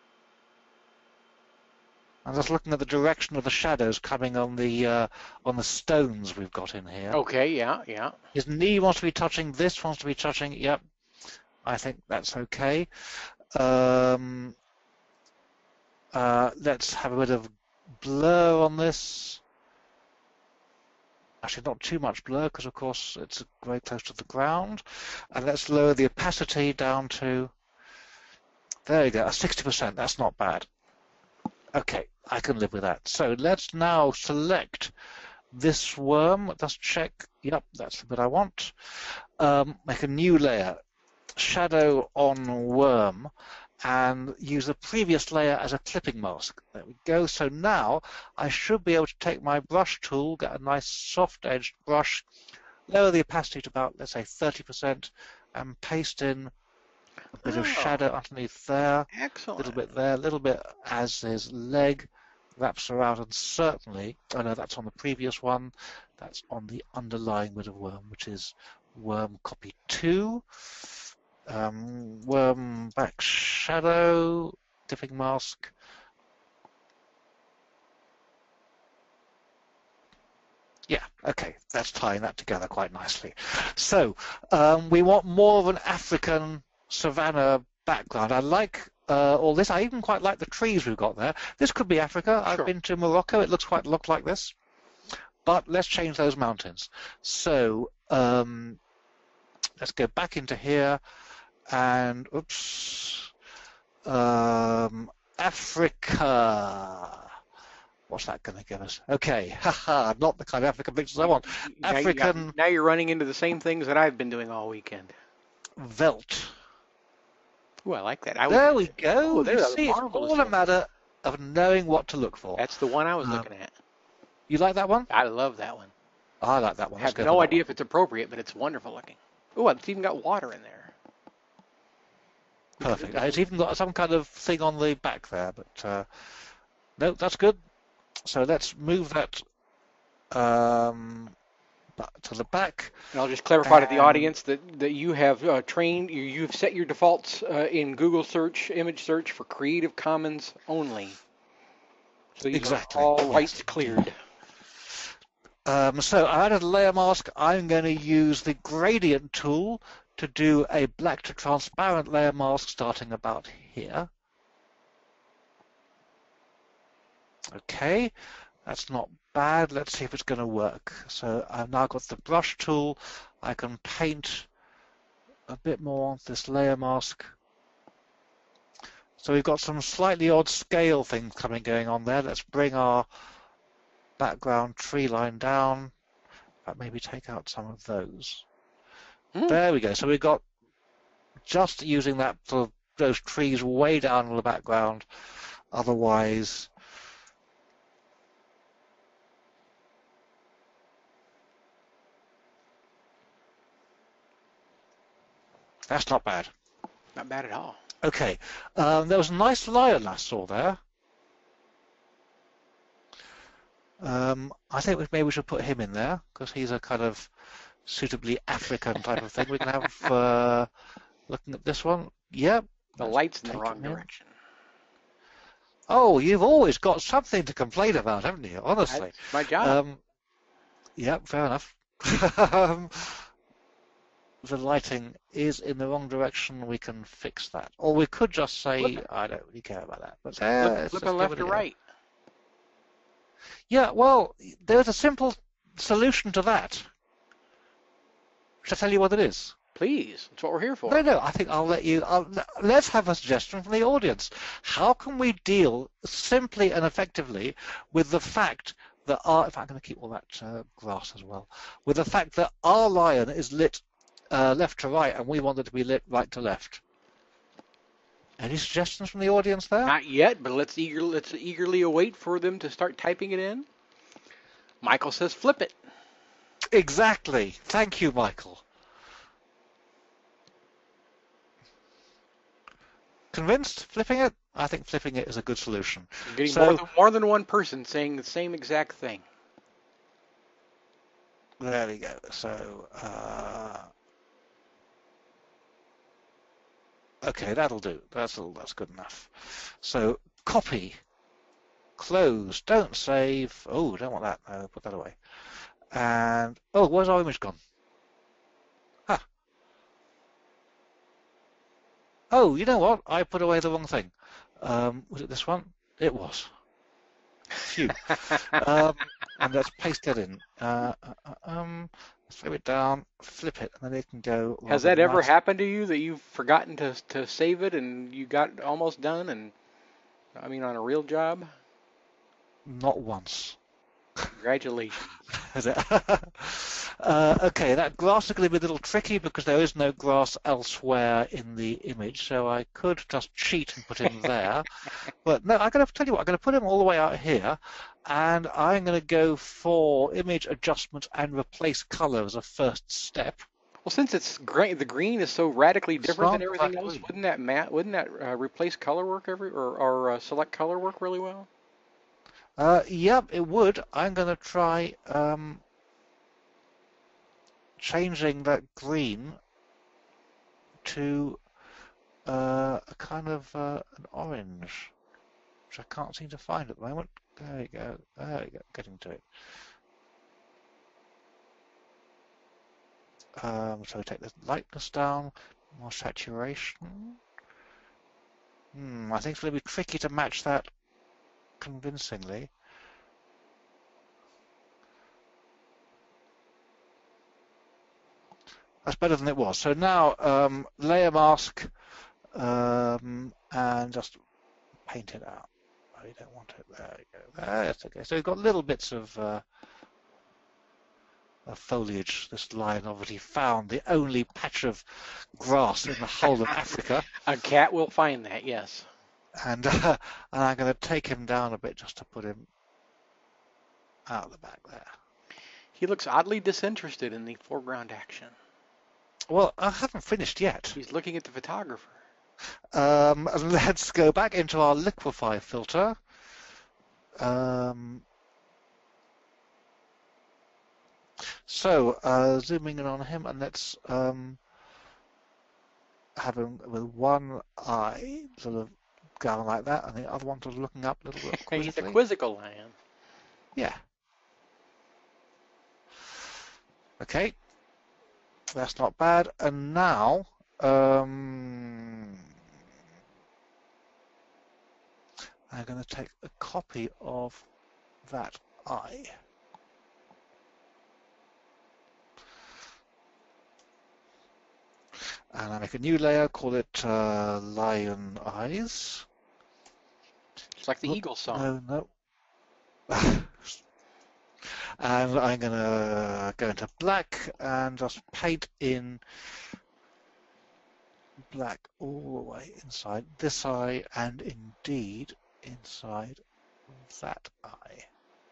I'm just looking at the direction of the shadows coming on the uh, on the stones we've got in here. Okay, yeah, yeah. His knee wants to be touching. This wants to be touching. Yep. I think that's okay. Um, uh, let's have a bit of blur on this. Actually, not too much blur because, of course, it's very close to the ground. And let's lower the opacity down to, there you go, sixty percent. That's not bad. Okay, I can live with that. So let's now select this worm. Let's check. Yep, that's the bit I want. Um, make a new layer. Shadow on worm. And use the previous layer as a clipping mask. There we go. So now I should be able to take my brush tool, get a nice soft-edged brush, lower the opacity to about, let's say, thirty percent, and paste in a bit oh, of shadow underneath there. Excellent. A little bit there, a little bit as his leg wraps around, and certainly, oh no, that's on the previous one. That's on the underlying bit of worm, which is worm copy two. Um, worm back shadow, clipping mask. Yeah, okay, that's tying that together quite nicely. So um, we want more of an African savanna background. I like uh, all this. I even quite like the trees we've got there. This could be Africa. Sure. I've been to Morocco. It looks quite look like this. But let's change those mountains. So um, let's go back into here. And oops, um, Africa. What's that going to give us? Okay, haha, not the kind of African pictures I want. Now African. You got, now you're running into the same things that I've been doing all weekend. Velt. Ooh, I like that. I there was, we go. Oh, you see, it's all a matter of knowing what to look for. That's the one I was um, looking at. You like that one? I love that one. I like that one. I have no idea if it's appropriate, but it's wonderful looking. Oh, it's even got water in there. Perfect. It's even got some kind of thing on the back there, but uh, no, that's good. So let's move that um, to the back. And I'll just clarify and... to the audience that, that you have uh, trained, you, you've set your defaults uh, in Google search, image search for Creative Commons only. So these exactly. are all yes. rights cleared. Um, so I added a layer mask. I'm going to use the gradient tool to do a black to transparent layer mask starting about here. Okay, that's not bad. Let's see if it's going to work. So I've now got the brush tool. I can paint a bit more on this layer mask. So we've got some slightly odd scale things coming going on there. Let's bring our background tree line down. But maybe take out some of those. Mm. There we go. So we've got just using that for those trees way down in the background. Otherwise, that's not bad. Not bad at all. Okay. Um, there was a nice lion I saw there. Um, I think we, maybe we should put him in there because he's a kind of suitably African type of thing. We can have, uh, looking at this one, yep. The light's in the wrong direction. Oh, you've always got something to complain about, haven't you? Honestly. That's my job. Um, yep, fair enough. um, the lighting is in the wrong direction, we can fix that. Or we could just Flip say, it. I don't really care about that. But Flip, uh, let's flip it just give left it to a go. right. Yeah, well, there's a simple solution to that. Should I tell you what it is? Please, that's what we're here No, for. no, I think I'll let you. I'll, let's have a suggestion from the audience. How can we deal simply and effectively with the fact that our, in fact, I'm going to keep all that uh, grass as well, with the fact that our lion is lit uh, left to right and we want it to be lit right to left? Any suggestions from the audience there? Not yet, but let's eager let's eagerly await for them to start typing it in. Michael says flip it. Exactly. Thank you, Michael. Convinced? Flipping it? I think flipping it is a good solution. You're getting So, more than more than one person saying the same exact thing. there we go. So, uh, okay, that'll do. That's all. That's good enough. So, copy, close, don't save. Oh, don't want that. No, put that away. And oh, where's our image gone? Huh. Oh, you know what? I put away the wrong thing. Um, was it this one? It was. Phew. um, and let's paste that in. Uh, uh, um, flip it down, flip it, and then it can go. Has that ever nice. happened to you that you've forgotten to to save it and you got almost done and I mean on a real job? Not once. Congratulations. Is it? uh, okay, that grass is going to be a little tricky because there is no grass elsewhere in the image, so I could just cheat and put him there. But no, I'm going to tell you what, I'm going to put him all the way out here, and I'm going to go for image adjustment and replace color as a first step. Well, since it's green, the green is so radically different than Start everything that else, green. wouldn't that mat, wouldn't that uh, replace color work every or, or uh, select color work really well? Uh, yep, it would. I'm going to try um, changing that green to uh, a kind of uh, an orange, which I can't seem to find at the moment. There you go. There you go. Getting to it. Um, so we take the lightness down, more saturation. Hmm, I think it's going to be tricky to match that convincingly. That's better than it was. So now um, layer mask um, and just paint it out. Oh, you don't want it. There you go. There, that's okay. So we've got little bits of, uh, of foliage. This lion obviously found the only patch of grass in the whole of Africa. A cat will find that, yes. And, uh, and I'm going to take him down a bit just to put him out the back there. He looks oddly disinterested in the foreground action. Well, I haven't finished yet. He's looking at the photographer. Um, let's go back into our liquify filter. Um, so, uh, zooming in on him, and let's um, have him with one eye sort of going like that, and the other one sort of looking up a little bit quizzically. He's a quizzical lion. Yeah. Okay. That's not bad. And now, um, I'm going to take a copy of that eye. And I make a new layer, call it uh, Lion Eyes. It's like the Oop, Eagle song. No, no. And I'm going to go into black and just paint in black all the way inside this eye and indeed inside that eye.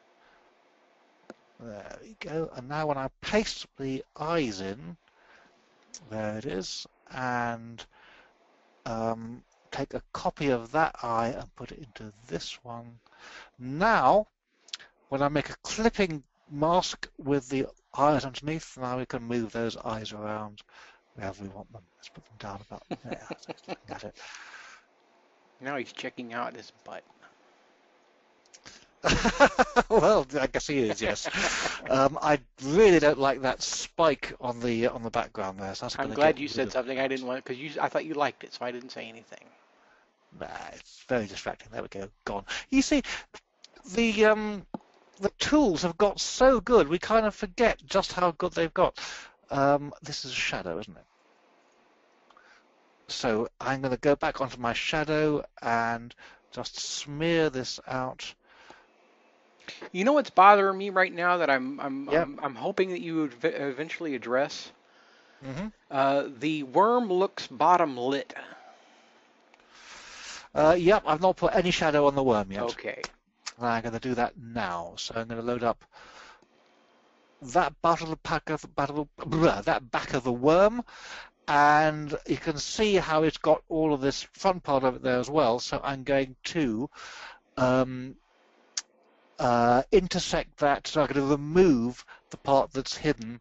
There we go. And now when I paste the eyes in, there it is, and um, take a copy of that eye and put it into this one. Now, when I make a clipping mask with the eyes underneath, now we can move those eyes around wherever we want them. Let's put them down about there. So it's looking at it. Now he's checking out his butt. Well, I guess he is, yes. Um, I really don't like that spike on the on the background there. So that's I'm going to glad get you rid said of. something I didn't want because you. I thought you liked it, so I didn't say anything. Nah, it's very distracting. There we go, gone. You see, the um, the tools have got so good, we kind of forget just how good they've got. Um, this is a shadow, isn't it? So I'm going to go back onto my shadow and just smear this out. You know what's bothering me right now that I'm I'm Yep. I'm, I'm hoping that you would v- eventually address. Mm-hmm. Uh, the worm looks bottom lit. Uh, yep, I've not put any shadow on the worm yet. Okay. And I'm going to do that now. So I'm going to load up that back of the pack of that back of the worm, and you can see how it's got all of this front part of it there as well. So I'm going to um, uh, intersect that. So I'm going to remove the part that's hidden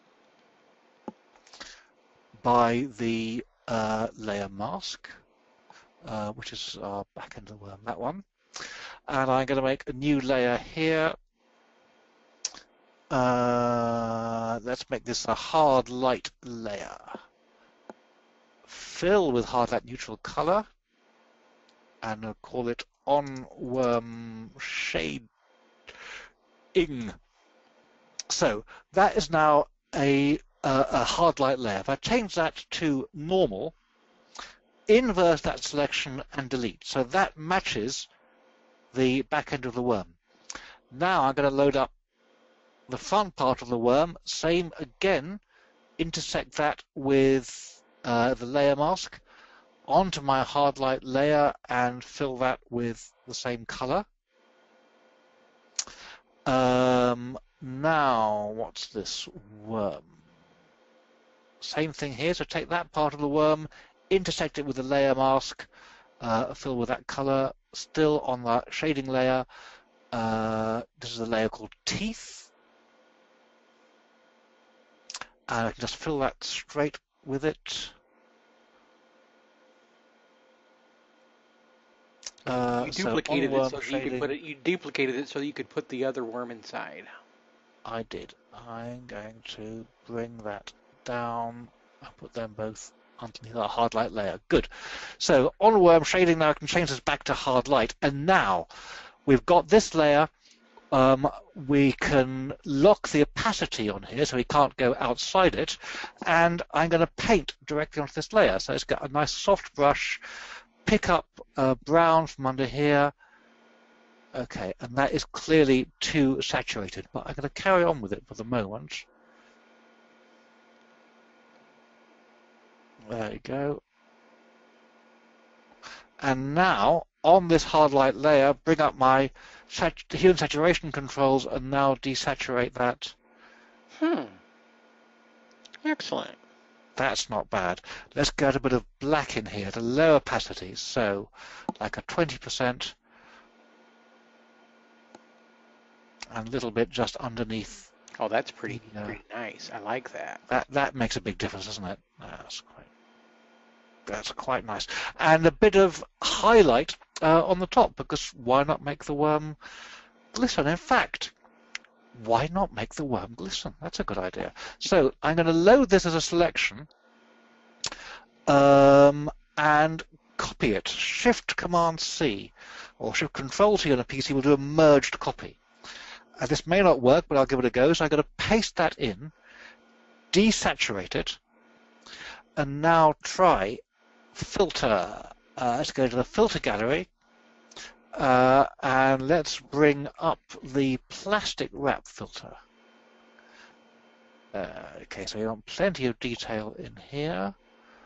by the uh, layer mask, uh, which is our back end of the worm, that one. And I'm going to make a new layer here. Uh, let's make this a hard light layer. Fill with hard light neutral color, and I'll call it on worm shading. So that is now a, a, a hard light layer. If I change that to normal, invert that selection and delete. So that matches the back end of the worm. Now I'm going to load up the front part of the worm, same again, intersect that with uh, the layer mask onto my hard light layer and fill that with the same color. Um, now, what's this worm? Same thing here, so take that part of the worm, intersect it with the layer mask, uh, fill with that color, still on that shading layer. Uh, this is a layer called teeth. And I can just fill that straight with it. Uh, You so duplicated on it worm so that you shading, could put it. You duplicated it so you could put the other worm inside. I did. I'm going to bring that down. I'll put them both underneath our hard light layer. Good. So on worm shading now, I can change this back to hard light. And now we've got this layer. Um, we can lock the opacity on here so we can't go outside it, and I'm going to paint directly onto this layer. So it's got a nice soft brush, pick up uh, brown from under here. Okay, and that is clearly too saturated, but I'm going to carry on with it for the moment. There you go. And now, on this hard light layer, bring up my hue and saturation controls and now desaturate that. Hmm. Excellent. That's not bad. Let's get a bit of black in here to low opacity, so like a twenty percent and a little bit just underneath. Oh, that's pretty the, uh, pretty nice. I like that. That that makes a big difference, doesn't it? That's quite that's quite nice. And a bit of highlight uh, on the top, because why not make the worm glisten? In fact, why not make the worm glisten? That's a good idea. So I'm going to load this as a selection um, and copy it. Shift Command C or Shift Control C on a P C will do a merged copy. And this may not work, but I'll give it a go. So I'm going to paste that in, desaturate it, and now try filter. Uh, let's go to the filter gallery. Uh, and let's bring up the plastic wrap filter. Uh, okay, so we want plenty of detail in here.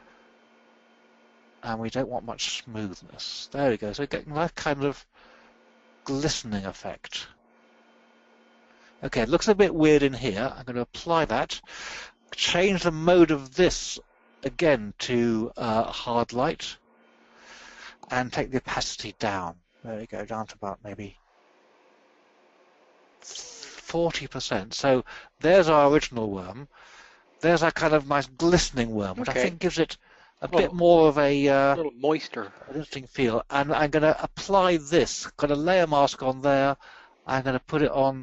And we don't want much smoothness. There we go. So we're getting that kind of glistening effect. Okay, it looks a bit weird in here. I'm going to apply that. Change the mode of this again to uh, hard light. And take the opacity down. There we go, down to about maybe forty percent. So there's our original worm. There's our kind of nice glistening worm, which Okay. I think gives it a, a bit little, more of a, uh, a little moister. an interesting feel. And I'm going to apply this, got a layer mask on there, I'm going to put it on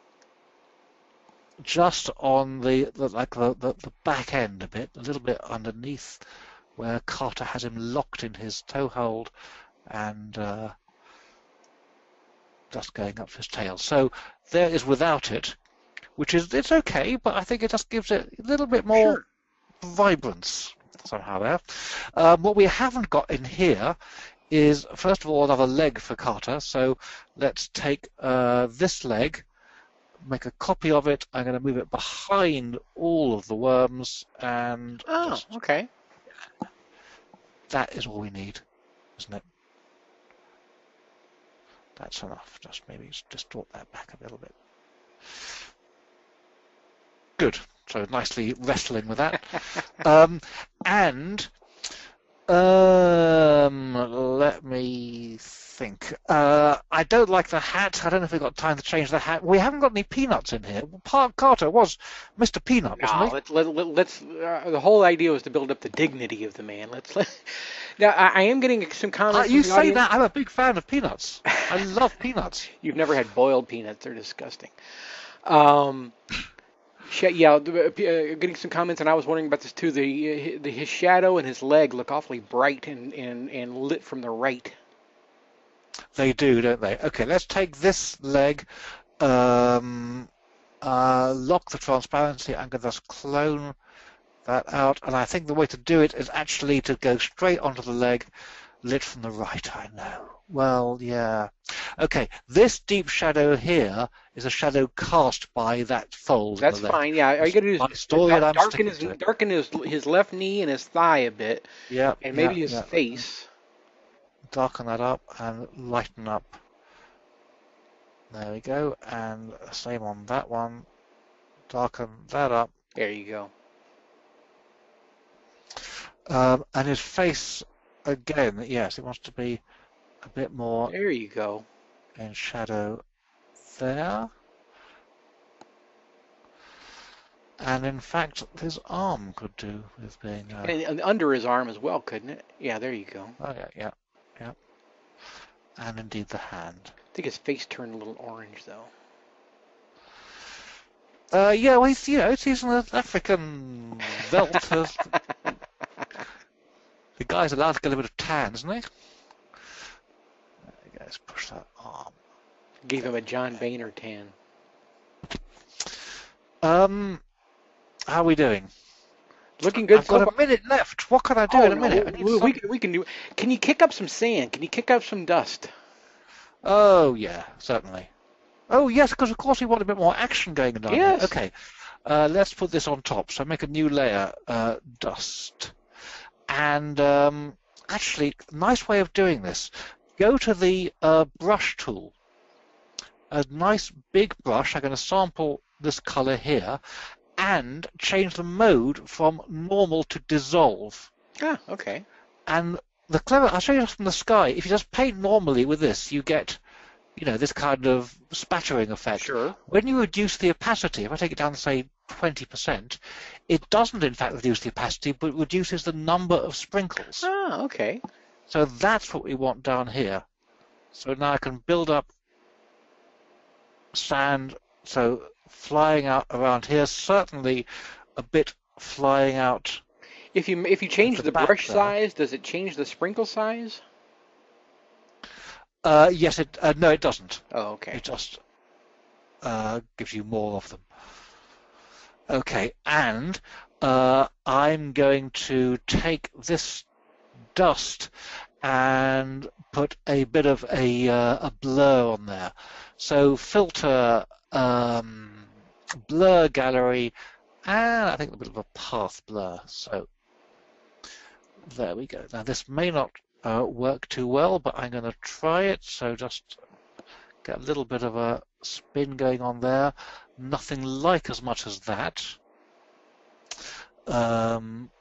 just on the, the like the, the, the back end a bit, a little bit underneath where Carter has him locked in his toehold and uh, just going up his tail. So there is without it, which is, it's okay, but I think it just gives it a little bit more Sure. vibrance somehow there. Um, what we haven't got in here is, first of all, another leg for Carter. So let's take uh, this leg, make a copy of it. I'm going to move it behind all of the worms, and Oh, just, okay. that is all we need, isn't it? That's enough. Just maybe distort that back a little bit. Good. So nicely wrestling with that. um, and um, let me think. Uh, I don't like the hat. I don't know if we've got time to change the hat. We haven't got any peanuts in here. Park Carter was Mister Peanut, wasn't No, he? let's let, let, let's. Uh, the whole idea was to build up the dignity of the man. Let's let. Now, I, I am getting some Uh, comments. you from the say audience. that. I'm a big fan of peanuts. I love peanuts. You've never had boiled peanuts; they're disgusting. Um, sh- yeah, the- uh, getting some comments, and I was wondering about this too. The, uh, the his shadow and his leg look awfully bright and, and, and lit from the right. They do, don't they? Okay, let's take this leg, um, uh, lock the transparency. I'm going to just clone that out, and I think the way to do it is actually to go straight onto the leg, lit from the right. I know. Well, yeah. Okay, this deep shadow here is a shadow cast by that fold That's in the leg. fine. Yeah, all you got to do is My story, and I'm darken sticking his to it. darken his his left knee and his thigh a bit, Yeah, and yeah, maybe his yeah. face. Darken that up and lighten up. There we go, and same on that one. Darken that up. There you go. Um, and his face, again, yes, it wants to be a bit more There you go. in shadow there. And in fact, his arm could do with being... Uh, And, and under his arm as well, couldn't it? Yeah, there you go. oh, yeah, yeah, yeah. And indeed the hand. I think his face turned a little orange, though. Uh, yeah, well, he's, you know, he's an African veld. The guy's allowed to get a bit of tan, isn't he? There you go, let's push that arm. Gave him a John Boehner tan. Um, how are we doing? Looking good I've so got far. a minute left. What can I do Oh, in a no, minute? I need we, we, some- can- we can do. Can you kick up some sand? Can you kick up some dust? Oh, yeah, certainly. Oh, yes, because of course we want a bit more action going on. Yes. Okay, uh, let's put this on top. So make a new layer, uh, dust. And um, actually, nice way of doing this. Go to the uh, brush tool. A nice big brush. I'm going to sample this color here and change the mode from normal to dissolve. Ah, okay. And the clever, I'll show you from the sky. If you just paint normally with this, you get, you know, this kind of spattering effect. Sure. When you reduce the opacity, if I take it down to say twenty percent, it doesn't in fact reduce the opacity, but reduces the number of sprinkles. Ah, okay. So that's what we want down here. So now I can build up sand, so flying out around here, certainly a bit flying out. If you if you change the the back brush there. size, does it change the sprinkle size? Uh, yes, it uh, no, it doesn't. Oh, okay. It just uh, gives you more of them. Okay, and uh, I'm going to take this dust and put a bit of a, uh, a blur on there. So filter, um, blur gallery, and I think a bit of a path blur. So there we go. Now this may not uh, work too well, but I'm going to try it. So just get a little bit of a spin going on there. Nothing like as much as that. Um,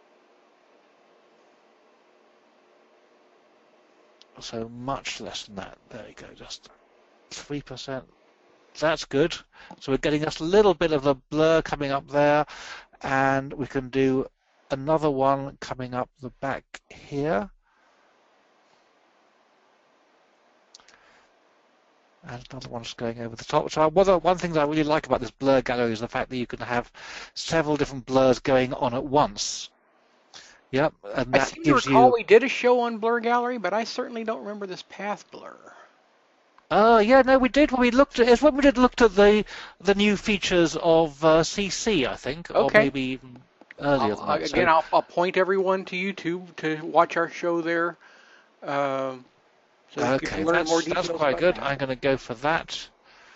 so much less than that. There you go, just three percent. That's good. So we're getting us a little bit of a blur coming up there, and we can do another one coming up the back here. And another one's going over the top. So one of one thing that I really like about this blur gallery is the fact that you can have several different blurs going on at once. Yep, and I that seem to gives recall you. we did a show on Blur Gallery, but I certainly don't remember this path blur. Oh, uh, yeah, no, we did. When we looked at, it's when we did looked at the the new features of uh, C C, I think, or Okay. maybe even earlier I'll, than that. again, So, I'll, I'll point everyone to YouTube to watch our show there, um, so you okay, can learn more that's details that's quite about good. that. I'm going to go for that.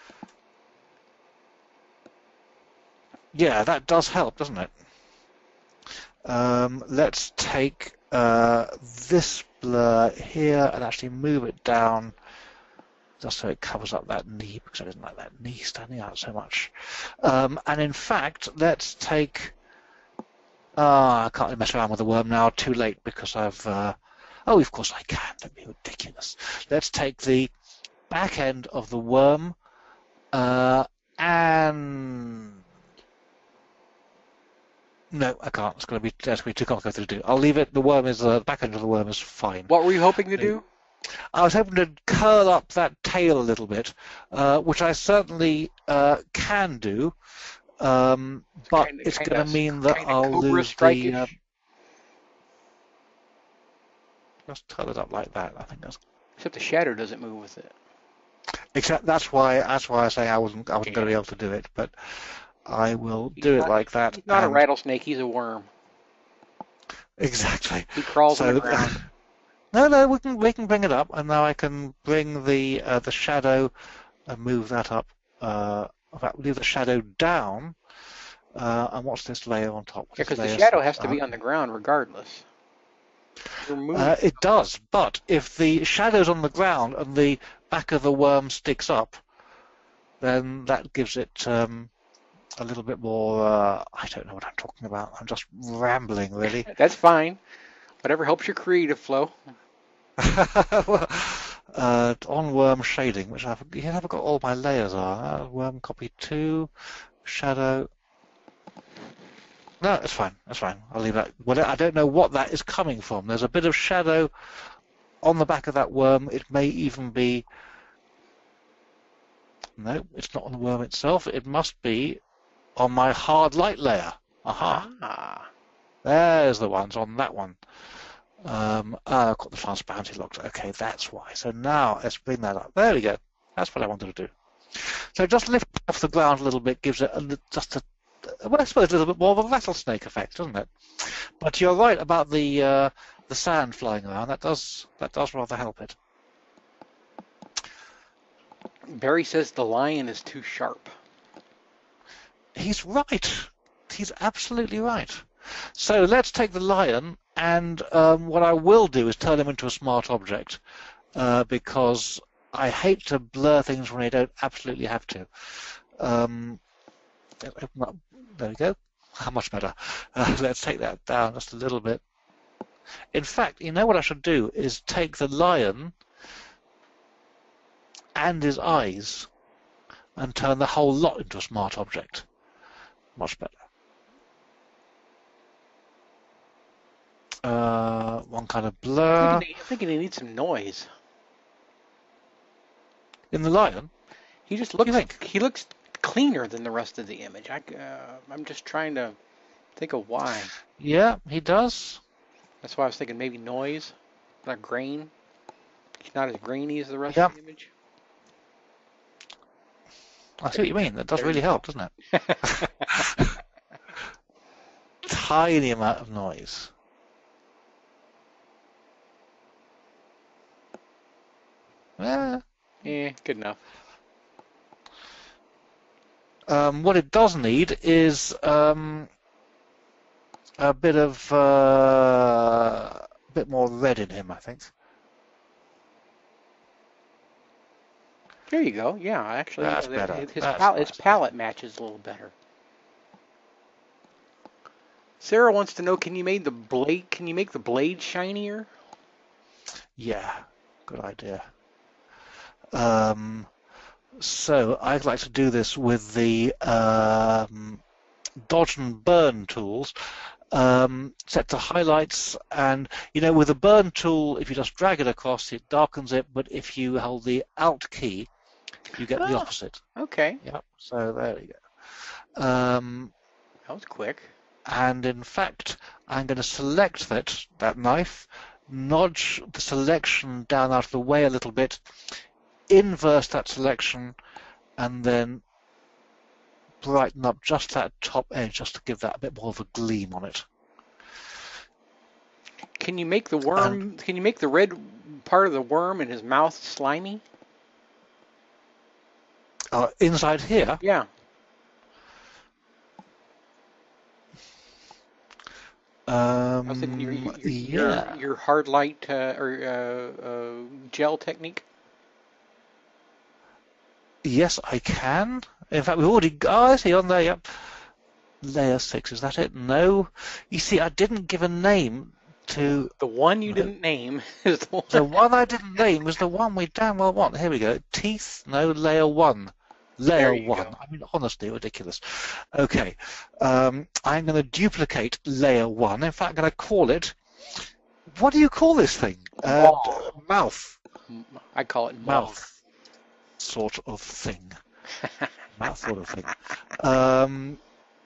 Yeah, that does help, doesn't it? Um, let's take uh, this blur here and actually move it down just so it covers up that knee, because I didn't like that knee standing out so much. Um, and in fact, let's take... Oh, I can't really mess around with the worm now, too late, because I've... Uh, oh, of course I can, don't be ridiculous. Let's take the back end of the worm uh, and... No, I can't. It's going to be that's going to be too complicated to do. I'll leave it. The worm is uh, the back end of the worm is fine. What were you hoping to do? I was hoping to curl up that tail a little bit, uh, which I certainly uh, can do, um, but kinda, it's kinda, going to mean that I'll lose the. Uh, just curl it up like that. I think that's. Except the shadow doesn't move with it. Except that's why that's why I say I wasn't I wasn't Yeah. going to be able to do it, but I will He's do not, it like that. He's not and... a rattlesnake. He's a worm. Exactly. He crawls so, on the ground. No, no, we can we can bring it up, and now I can bring the uh, the shadow and move that up. Uh, in fact, leave the shadow down. Uh, and what's this layer on top? Yeah, because the shadow has to be on the ground regardless. Uh, it does, but if the shadow's on the ground and the back of the worm sticks up, then that gives it um, a little bit more. Uh, I don't know what I'm talking about. I'm just rambling, really. That's fine. Whatever helps your creative flow. well, uh, on worm shading, which I've you never got all my layers are. Uh, worm copy two, shadow. No, it's fine. That's fine. I'll leave that. Well, I don't know what that is coming from. There's a bit of shadow on the back of that worm. It may even be. No, it's not on the worm itself. It must be on my hard light layer. Aha. Ah. There's the ones on that one. Um, oh, I've got the transparency locked. Okay, that's why. So now let's bring that up. There we go. That's what I wanted to do. So just lift off the ground a little bit gives it a, just a, well, I suppose a little bit more of a rattlesnake effect, doesn't it? But you're right about the uh, the sand flying around. That does that does rather help it. Barry says the lion is too sharp. He's right. He's absolutely right. So let's take the lion, and um, what I will do is turn him into a smart object, uh, because I hate to blur things when I don't absolutely have to. Um, open up. There we go. How much better. Uh, let's take that down just a little bit. In fact, you know what I should do is take the lion and his eyes and turn the whole lot into a smart object. Much better. Uh, one kind of blur. I'm thinking, I'm thinking he needs some noise. In the lion? He just looks. What do you think? He looks cleaner than the rest of the image. I, uh, I'm just trying to think of why. Yeah, he does. That's why I was thinking maybe noise, not grain. He's not as grainy as the rest Yep. of the image. I see what you mean. That does There really you help, doesn't it? Tiny amount of noise. Yeah. Yeah, good enough. Um, what it does need is um, a bit of uh, a bit more red in him, I think. There you go. Yeah, actually, That's uh, better. his, That's pal- his nice. palette matches a little better. Sarah wants to know: Can you make the blade? Can you make the blade shinier? Yeah, good idea. Um, so I'd like to do this with the um, dodge and burn tools. Um, set to highlights, and you know, with the burn tool, if you just drag it across, it darkens it. But if you hold the Alt key You get the Oh, opposite. okay. Yep. So there we go. Um, That was quick. and in fact, I'm going to select that that knife, nudge the selection down out of the way a little bit, inverse that selection, and then brighten up just that top edge, just to give that a bit more of a gleam on it. Can you make the worm? And, can you make the red part of the worm in his mouth slimy? Uh, inside here? Yeah. Um, I was thinking your your, yeah. your, your hard light uh, or uh, uh, gel technique. Yes, I can. In fact, we've already got. Oh, I see on there. Yep. Layer six. Is that it? No. You see, I didn't give a name to the one you didn't name is the one. The one I didn't name was the one we damn well want. Here we go. Teeth. No, layer one. Layer one. Go. I mean, honestly, ridiculous. Okay. Um, I'm going to duplicate layer one. In fact, I'm going to call it. What do you call this thing? Uh, mouth. I call it mouth. Mouth sort of thing. Mouth sort of thing. Um,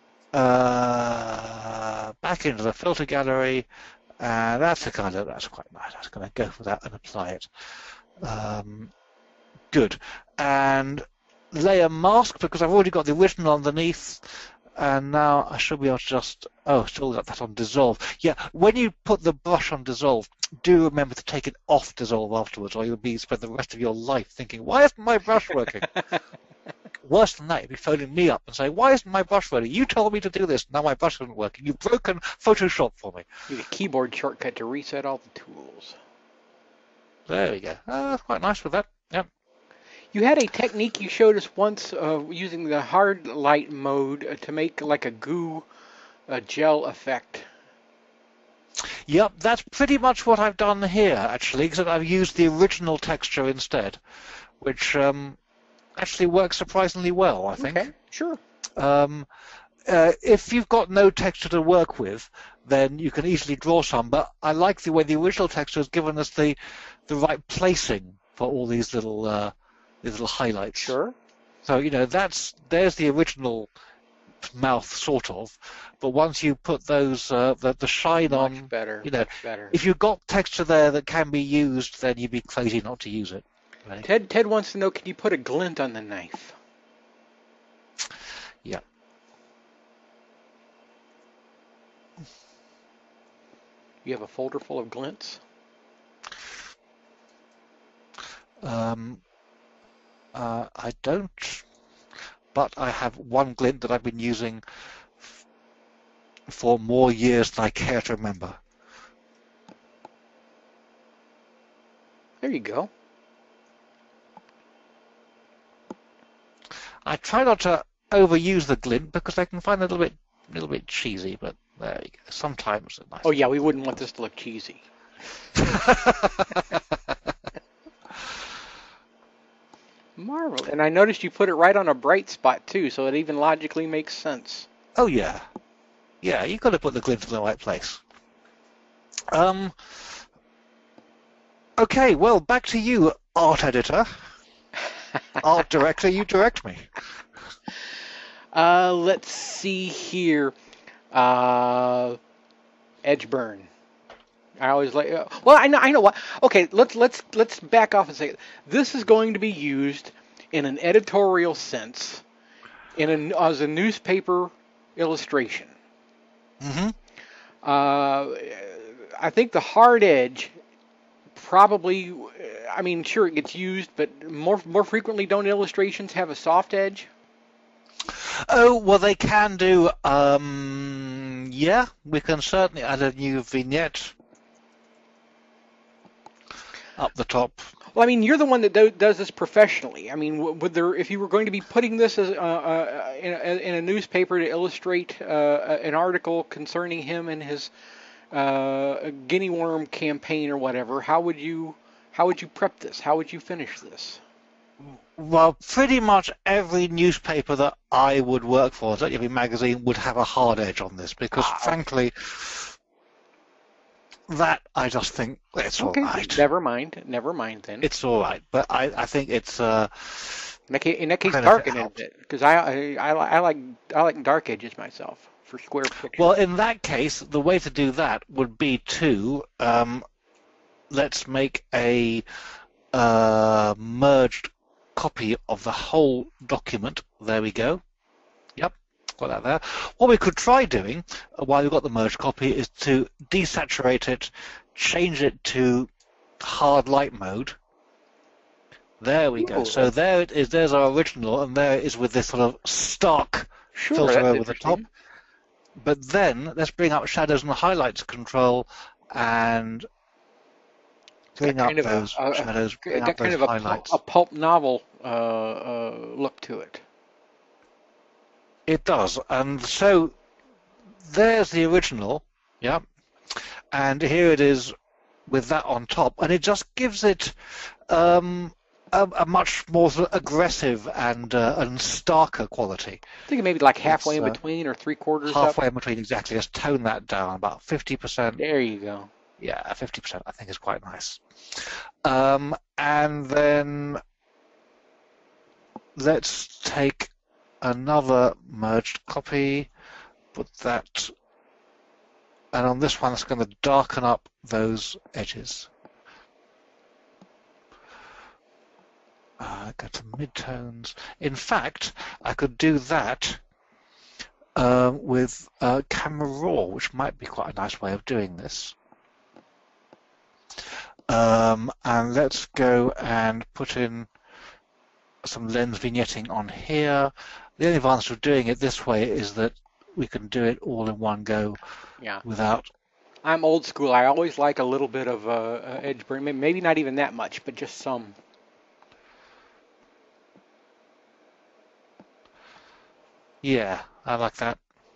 uh, back into the filter gallery. And that's the kind of, that's quite nice. I'm just going to go for that and apply it. Um, good. And layer mask, because I've already got the original underneath. And now I should be able to just, oh, still got that on dissolve. Yeah, when you put the brush on dissolve, do remember to take it off dissolve afterwards, or you'll be spend the rest of your life thinking, why isn't my brush working? Worse than that, you'd be phoning me up and saying, why isn't my brush ready? You told me to do this, now my brush isn't working. You've broken Photoshop for me. Need a keyboard shortcut to reset all the tools. There we go. Oh, that's quite nice with that. Yep. You had a technique you showed us once uh, using the hard light mode uh, to make like a goo uh, gel effect. Yep, that's pretty much what I've done here, actually, because I've used the original texture instead, which um, actually works surprisingly well, I think. Okay, sure. Um, uh, if you've got no texture to work with, then you can easily draw some, but I like the way the original texture has given us the, the right placing for all these little... Uh, These little highlights. Sure. So, you know, that's there's the original mouth, sort of. But once you put those, uh, the, the shine much on, better, you know, much better. If you've got texture there that can be used, then you'd be crazy not to use it. Right? Ted, Ted wants to know, can you put a glint on the knife? Yeah. You have a folder full of glints? Um... Uh, I don't, but I have one glint that I've been using f for more years than I care to remember. There you go. I try not to overuse the glint because I can find it a little bit, a little bit cheesy. But there you go. Sometimes it's nice. Oh yeah, we wouldn't want this to look cheesy. Marvelous. And I noticed you put it right on a bright spot, too, so it even logically makes sense. Oh, yeah. Yeah, you've got to put the glint in the right place. Um. Okay, well, back to you, art editor. Art director, you direct me. Uh, let's see here. Uh, edge burn. I always like. Uh, well, I know. I know what. Okay, let's let's let's back off and say this is going to be used in an editorial sense, in a, as a newspaper illustration. Mm-hmm. Uh, I think the hard edge probably. I mean, sure, it gets used, but more more frequently, don't illustrations have a soft edge? Oh, well, they can do. Um, yeah, we can certainly add a new vignette up the top. Well, I mean, you're the one that do, does this professionally. I mean, would there, if you were going to be putting this as, uh, uh, in, a, in a newspaper to illustrate uh, an article concerning him and his uh, guinea worm campaign or whatever, how would you how would you prep this? How would you finish this? Well, pretty much every newspaper that I would work for, every magazine, would have a hard edge on this because, ah, frankly, that I just think it's okay. all right. Never mind. Never mind then. It's all right, but I, I think it's uh, In that case, in that case And if it darken it a helps. bit, because I, I I li- I like I like dark edges myself for square pictures. Well, in that case, the way to do that would be to um, let's make a uh, merged copy of the whole document. There we go. Yep, got that there. What we could try doing uh, while we've got the merged copy is to desaturate it, change it to hard light mode. There we go. Ooh, So there it is. There's our original, and there it is with this sort of stark sure, filter that's over the top. interesting. But then let's bring up shadows and highlights control and bring Got up kind of a- those a- a- shadows, bring Got up kind those of a, highlights. pulp, a pulp novel uh, uh, look to it. It does. And so there's the original, yeah. And here it is with that on top, and it just gives it um, a, a much more sort of aggressive and uh, and starker quality. I think maybe like halfway It's, in uh, between or three quarters Halfway up. in between, exactly. Just tone that down about fifty percent. There you go. Yeah, fifty percent I think is quite nice. Um, and then let's take another merged copy, put that, and on this one it's going to darken up those edges. Uh, go to midtones. In fact, I could do that uh, with uh, Camera Raw, which might be quite a nice way of doing this. Um, and let's go and put in some lens vignetting on here. The only advantage of doing it this way is that we can do it all in one go Yeah. without. I'm old school. I always like a little bit of uh, uh, edge burn. May- Maybe not even that much, but just some. Yeah, I like that.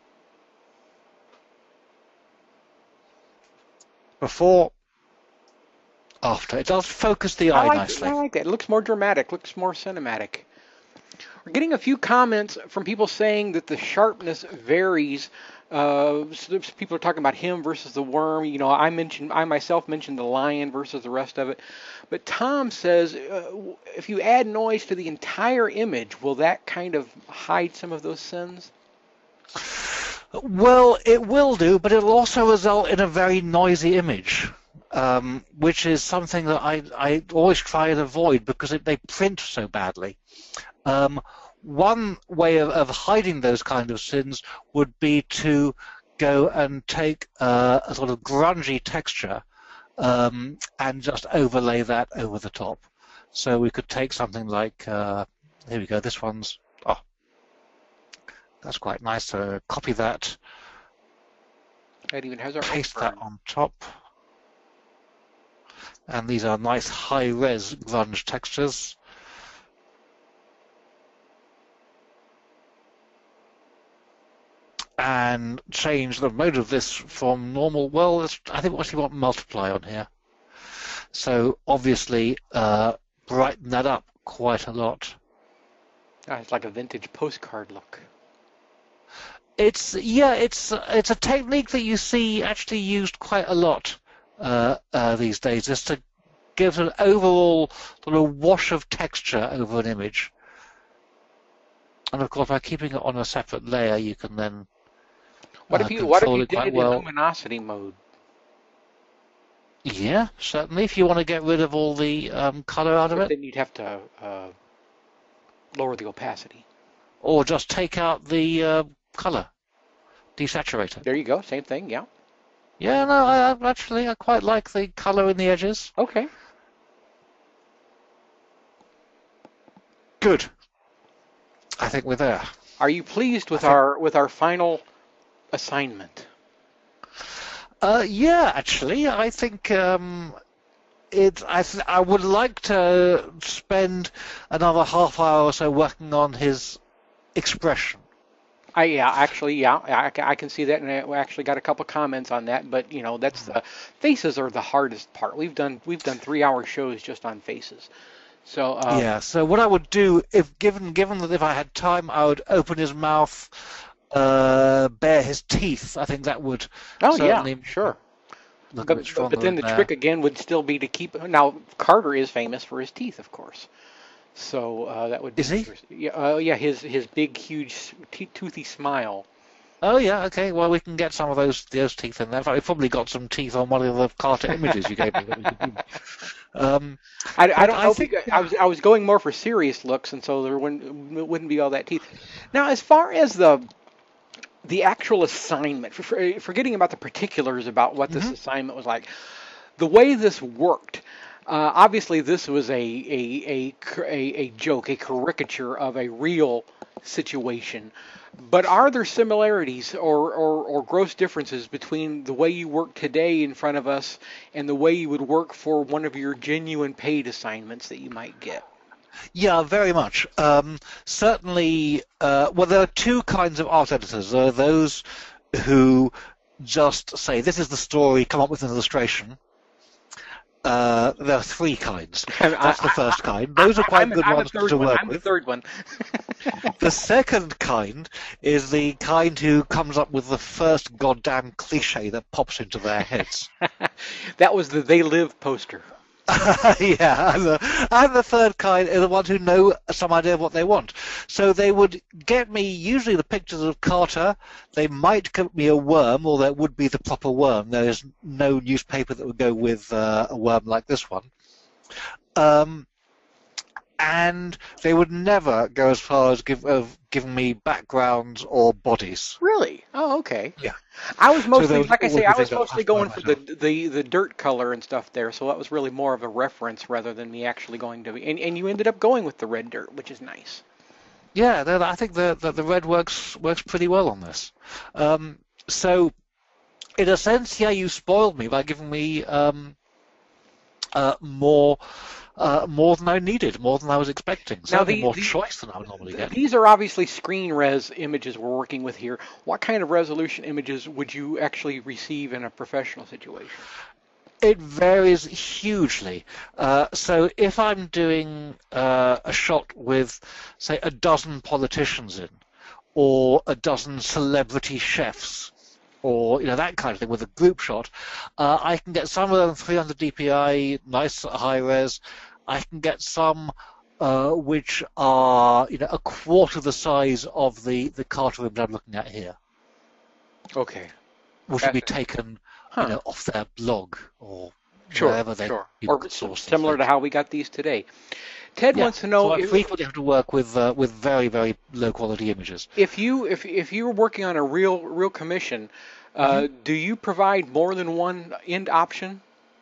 Before, after. It does focus the I eye like, nicely. I like that. It looks more dramatic. Looks more cinematic. We're getting a few comments from people saying that the sharpness varies. Uh, so people are talking about him versus the worm. You know, I mentioned, I myself mentioned the lion versus the rest of it. But Tom says, uh, if you add noise to the entire image, will that kind of hide some of those sins? Well, it will do, but it'll also result in a very noisy image, um, which is something that I, I always try and avoid because it, they print so badly. Um, one way of, of hiding those kind of sins would be to go and take uh, a sort of grungy texture um, and just overlay that over the top. So we could take something like, uh, here we go, this one's, oh, that's quite nice. So copy that, That even has our paste own that burn. on top. And these are nice high-res grunge textures. And change the mode of this from normal. Well, let's, I think we actually want multiply on here. So obviously uh, brighten that up quite a lot. Ah, it's like a vintage postcard look. It's yeah, it's it's a technique that you see actually used quite a lot uh, uh, these days, just to give an overall sort of wash of texture over an image. And of course, by keeping it on a separate layer, you can then What uh, if you what if control you it did quite it well. in luminosity mode? Yeah, certainly. If you want to get rid of all the um, color out of But it, then you'd have to uh, lower the opacity. or just take out the uh, color, desaturate it. There you go. Same thing. Yeah. Yeah, no, I, I actually I quite like the color in the edges. Okay. Good. I think we're there. Are you pleased with I think- our with our final assignment? Uh, yeah, actually, I think um, it. I th- I would like to spend another half hour or so working on his expression. I yeah, actually yeah, I, I can see that, and I- we actually got a couple comments on that. But you know, that's the faces are the hardest part. We've done we've done three hour shows just on faces. So uh, Yeah. So what I would do, if given given that if I had time, I would open his mouth, uh, bare his teeth. I think that would oh certainly yeah, sure. look a But, bit but, stronger but then the in there. trick again would still be to keep. Now Carter is famous for his teeth, of course. So uh, that would be Is he? interesting. Yeah, uh, yeah, his his big, huge, te- toothy smile. Oh yeah, okay. Well, we can get some of those those teeth in there. In fact, we've probably got some teeth on one of the Carter images you gave me that we could use. Um, I, I but don't I know think, because I was I was going more for serious looks, and so there wouldn't wouldn't be all that teeth. Now, as far as the the actual assignment, for, for- forgetting about the particulars about what this mhm. assignment was like, the way this worked. Uh, obviously, this was a a, a cr- a a joke, a caricature of a real situation. But are there similarities or, or, or gross differences between the way you work today in front of us and the way you would work for one of your genuine paid assignments that you might get? Yeah, very much. Um, certainly, uh, well, there are two kinds of art editors. There are those who just say, this is the story, come up with an illustration. Uh, there are three kinds. I, That's the I, first kind. I, Those are I, I'm, quite good I'm the ones third to one. work I'm the with. third one. The second kind is the kind who comes up with the first goddamn cliche that pops into their heads. That was the They Live poster. Yeah, and the, and the third kind are the ones who know some idea of what they want. So they would get me usually the pictures of Carter. They might give me a worm, or there would be the proper worm. There is no newspaper that would go with uh, a worm like this one. Um, and they would never go as far as give, uh, giving me backgrounds or bodies. Really? Oh, okay. Yeah. I was So mostly, there would like I say, always be I was things I'd mostly have to buy going for the, myself. the the dirt color and stuff there, so that was really more of a reference rather than me actually going to. And, and you ended up going with the red dirt, which is nice. Yeah, the- I think the, the the red works works pretty well on this. Um, so, in a sense, yeah, you spoiled me by giving me um, uh, more uh, more than I needed, more than I was expecting. Now, Certainly the, more the choice than I would normally th- get. these are obviously screen res images we're working with here. What kind of resolution images would you actually receive in a professional situation? It varies hugely. Uh, so if I'm doing uh, a shot with, say, a dozen politicians in, or a dozen celebrity chefs, or you know that kind of thing with a group shot, uh, I can get some of them three hundred D P I, nice high res. I can get some uh, which are you know a quarter the size of the the Carter image I'm looking at here, Okay. which would be taken Huh. you know off their blog or Sure, wherever they sure. people Or could s- source these similar to things. how we got these today. Ted Yeah, wants to so know I if, frequently have to work with uh, with very very low quality images. if you if if you were working on a real real commission, hmm uh, do you provide more than one end option?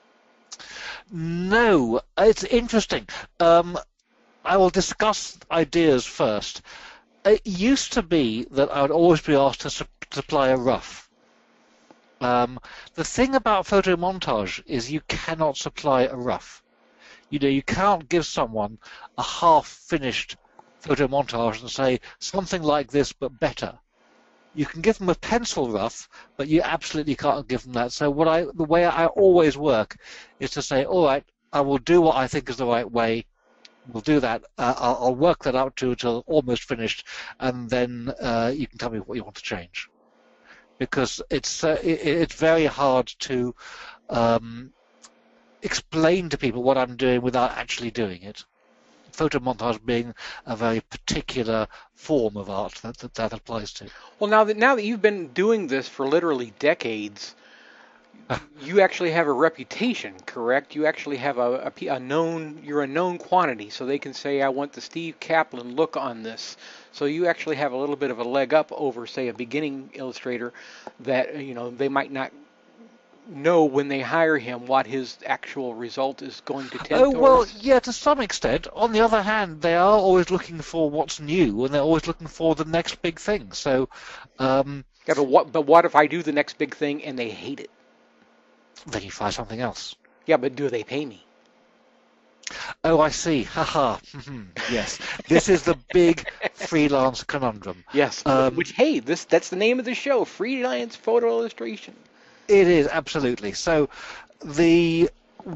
No, it's interesting. Um, I will discuss ideas first. It used to be that I would always be asked to su- supply a rough. Um, the thing about photo montage is you cannot supply a rough. You know, you can't give someone a half-finished photo montage and say something like this but better. You can give them a pencil rough, but you absolutely can't give them that. So what I, the way I always work is to say, all right, I will do what I think is the right way. We'll do that. Uh, I'll, I'll work that out to until almost finished, and then uh, you can tell me what you want to change. Because it's uh, it, it's very hard to um, explain to people what I'm doing without actually doing it. Photo montage being a very particular form of art that that, that applies to. Well, now that now that you've been doing this for literally decades, you actually have a reputation, correct? You actually have a, a p- a known, you're a known quantity, so they can say, I want the Steve Caplin look on this. So you actually have a little bit of a leg up over, say, a beginning illustrator that, you know, they might not know when they hire him what his actual result is going to tend Oh, well, towards. yeah, to some extent. On the other hand, they are always looking for what's new, and they're always looking for the next big thing. So, um, Yeah, but what, but what if I do the next big thing and they hate it? then you try something else. Yeah, but do they pay me? Oh, I see. Haha. Yes. This is the big freelance conundrum. Yes. Um, Which, hey, this that's the name of the show, Freelance Photo Illustration. It is, absolutely. So, the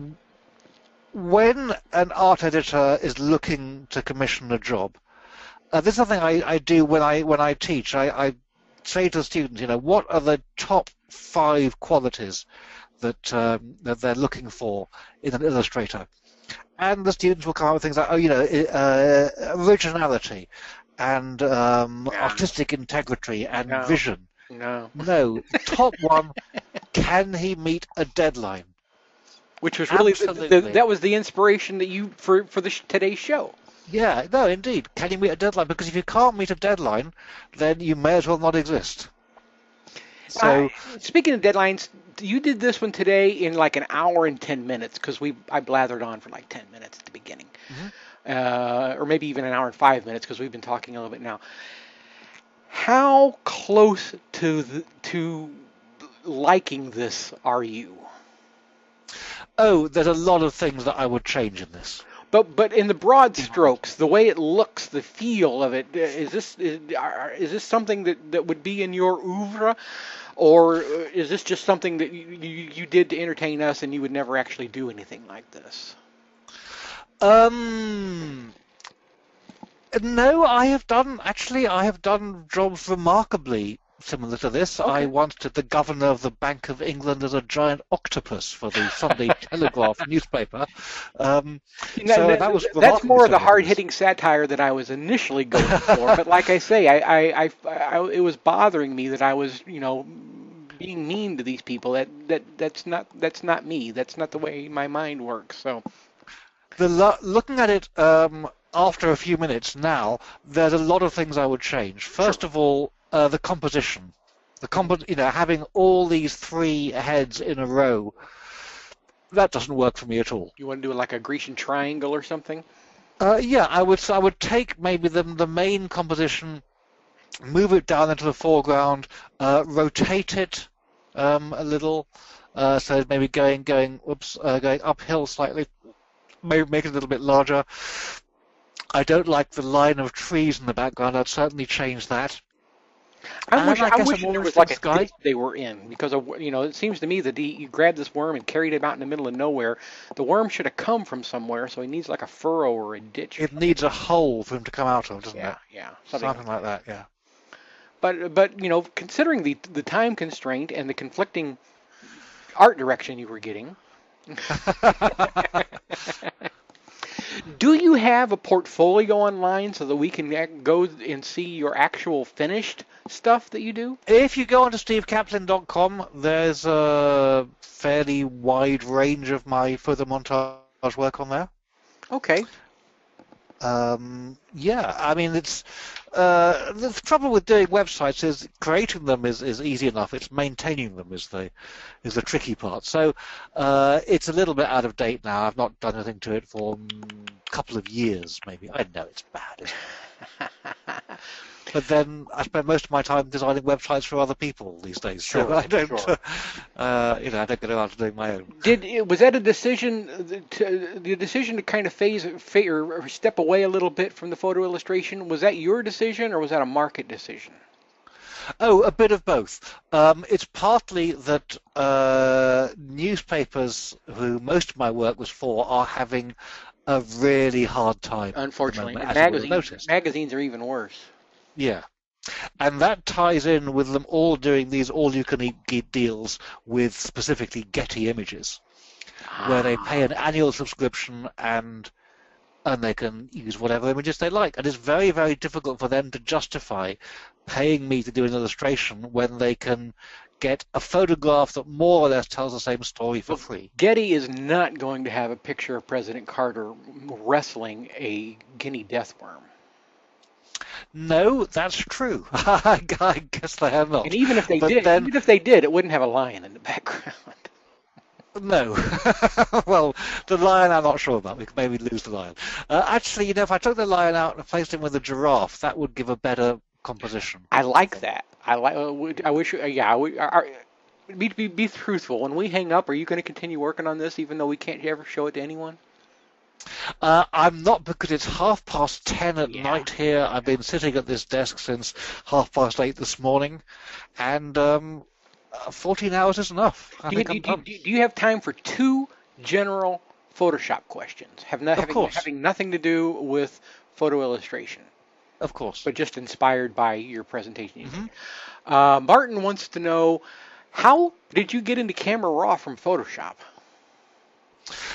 when an art editor is looking to commission a job, uh, this is something I, I do when I when I teach. I, I say to the students, you know, what are the top five qualities that um, that they're looking for in an illustrator? And the students will come up with things like, oh, you know, uh, originality and um, Yeah. artistic integrity and No. vision. No. No, top one, can he meet a deadline? Which was really the, Absolutely. the, that was the inspiration that you for for the sh- today's show. Yeah, no, indeed. Can you meet a deadline? Because if you can't meet a deadline, then you may as well not exist. So, Uh, speaking of deadlines, you did this one today in like an hour and ten minutes because we I blathered on for like ten minutes at the beginning, mhm. uh, or maybe even an hour and five minutes because we've been talking a little bit now. How close to the, to liking this are you? oh, there's a lot of things that I would change in this. But but in the broad strokes, the way it looks, the feel of it, uh, is this is, are- is this something that, that would be in your oeuvre, or uh, is this just something that you, you you did to entertain us and you would never actually do anything like this? Um, no, I have done, actually, I have done jobs remarkably similar to this. I Okay. once did the governor of the Bank of England as a giant octopus for the Sunday Telegraph newspaper. Um, And so that- that was that's remarkably more of the similar to this. hard-hitting satire that I was initially going for. But like I say, I, I, I, I, it was bothering me that I was, you know, being mean to these people. That, that that's not that's not me. That's not the way my mind works. So The lo- looking at it um, after a few minutes now, there's a lot of things I would change. First of all, uh, the composition. The compo- you know, having all these three heads in a row, that doesn't work for me at all. you want to do like a Grecian triangle or something? Uh, yeah, I would I would take maybe the the main composition, move it down into the foreground, uh, rotate it um, a little, uh, so maybe going going whoops uh, going uphill slightly, maybe make it a little bit larger. I don't like the line of trees in the background. I'd certainly change that. I And wish I I guess wish I'm there always was like a sky. ditch they were in because of, you know it seems to me that he, you grabbed this worm and carried him out in the middle of nowhere. The worm should have come from somewhere, so he needs like a furrow or a ditch. Or It needs a hole for him to come out of, doesn't yeah, it? yeah, something. Something like that, yeah. But but you know, considering the the time constraint and the conflicting art direction you were getting, do you have a portfolio online so that we can ac- go and see your actual finished stuff that you do? If you go onto steve caplin dot com, there's a fairly wide range of my photo montage work on there. Okay. Um, yeah, I mean, it's uh, the trouble with doing websites is creating them is, is easy enough. It's maintaining them is the is the tricky part. So uh, it's a little bit out of date now. I've not done anything to it for mm, a couple of years, maybe. I know it's bad, isn't it? But then I spend most of my time designing websites for other people these days. So Sure, I don't, sure. uh, you know, I don't get around to doing my own. Did was that a decision to the decision to kind of phase fa- or or step away a little bit from the photo illustration? Was that your decision or was that a market decision? Oh, a bit of both. Um, it's partly that uh, newspapers, who most of my work was for, are having a really hard time. Unfortunately, at the moment, as you will have magazines noticed. magazines are even worse. Yeah. And that ties in with them all doing these all-you-can-eat deals with specifically Getty Images, where they pay an annual subscription and and they can use whatever images they like. And it's very, very difficult for them to justify paying me to do an illustration when they can get a photograph that more or less tells the same story for free. Getty is not going to have a picture of President Carter wrestling a guinea death worm. No, that's true. I I guess they are not. And even if they But did, then, even if they did, it wouldn't have a lion in the background. no. Well, the lion I'm not sure about. We could maybe lose the lion. Uh, actually, you know, if I took the lion out and replaced him with a giraffe, that would give a better composition. I like that. I like. uh, would- I wish. uh, Yeah. We, are, are- be, be be truthful. When we hang up, are you going to continue working on this, even though we can't ever show it to anyone? Uh, I'm not, because it's half past ten at Yeah. night here. I've been sitting at this desk since half past eight this morning, and um, uh, fourteen hours is enough. I Do you, think do, I'm you- done. do you do you have time for two general Photoshop questions? Have not, Of having, course. having nothing to do with photo illustration, Of course. but just inspired by your presentation. you Mhm. did. Uh, Martin wants to know, how did you get into Camera Raw from Photoshop?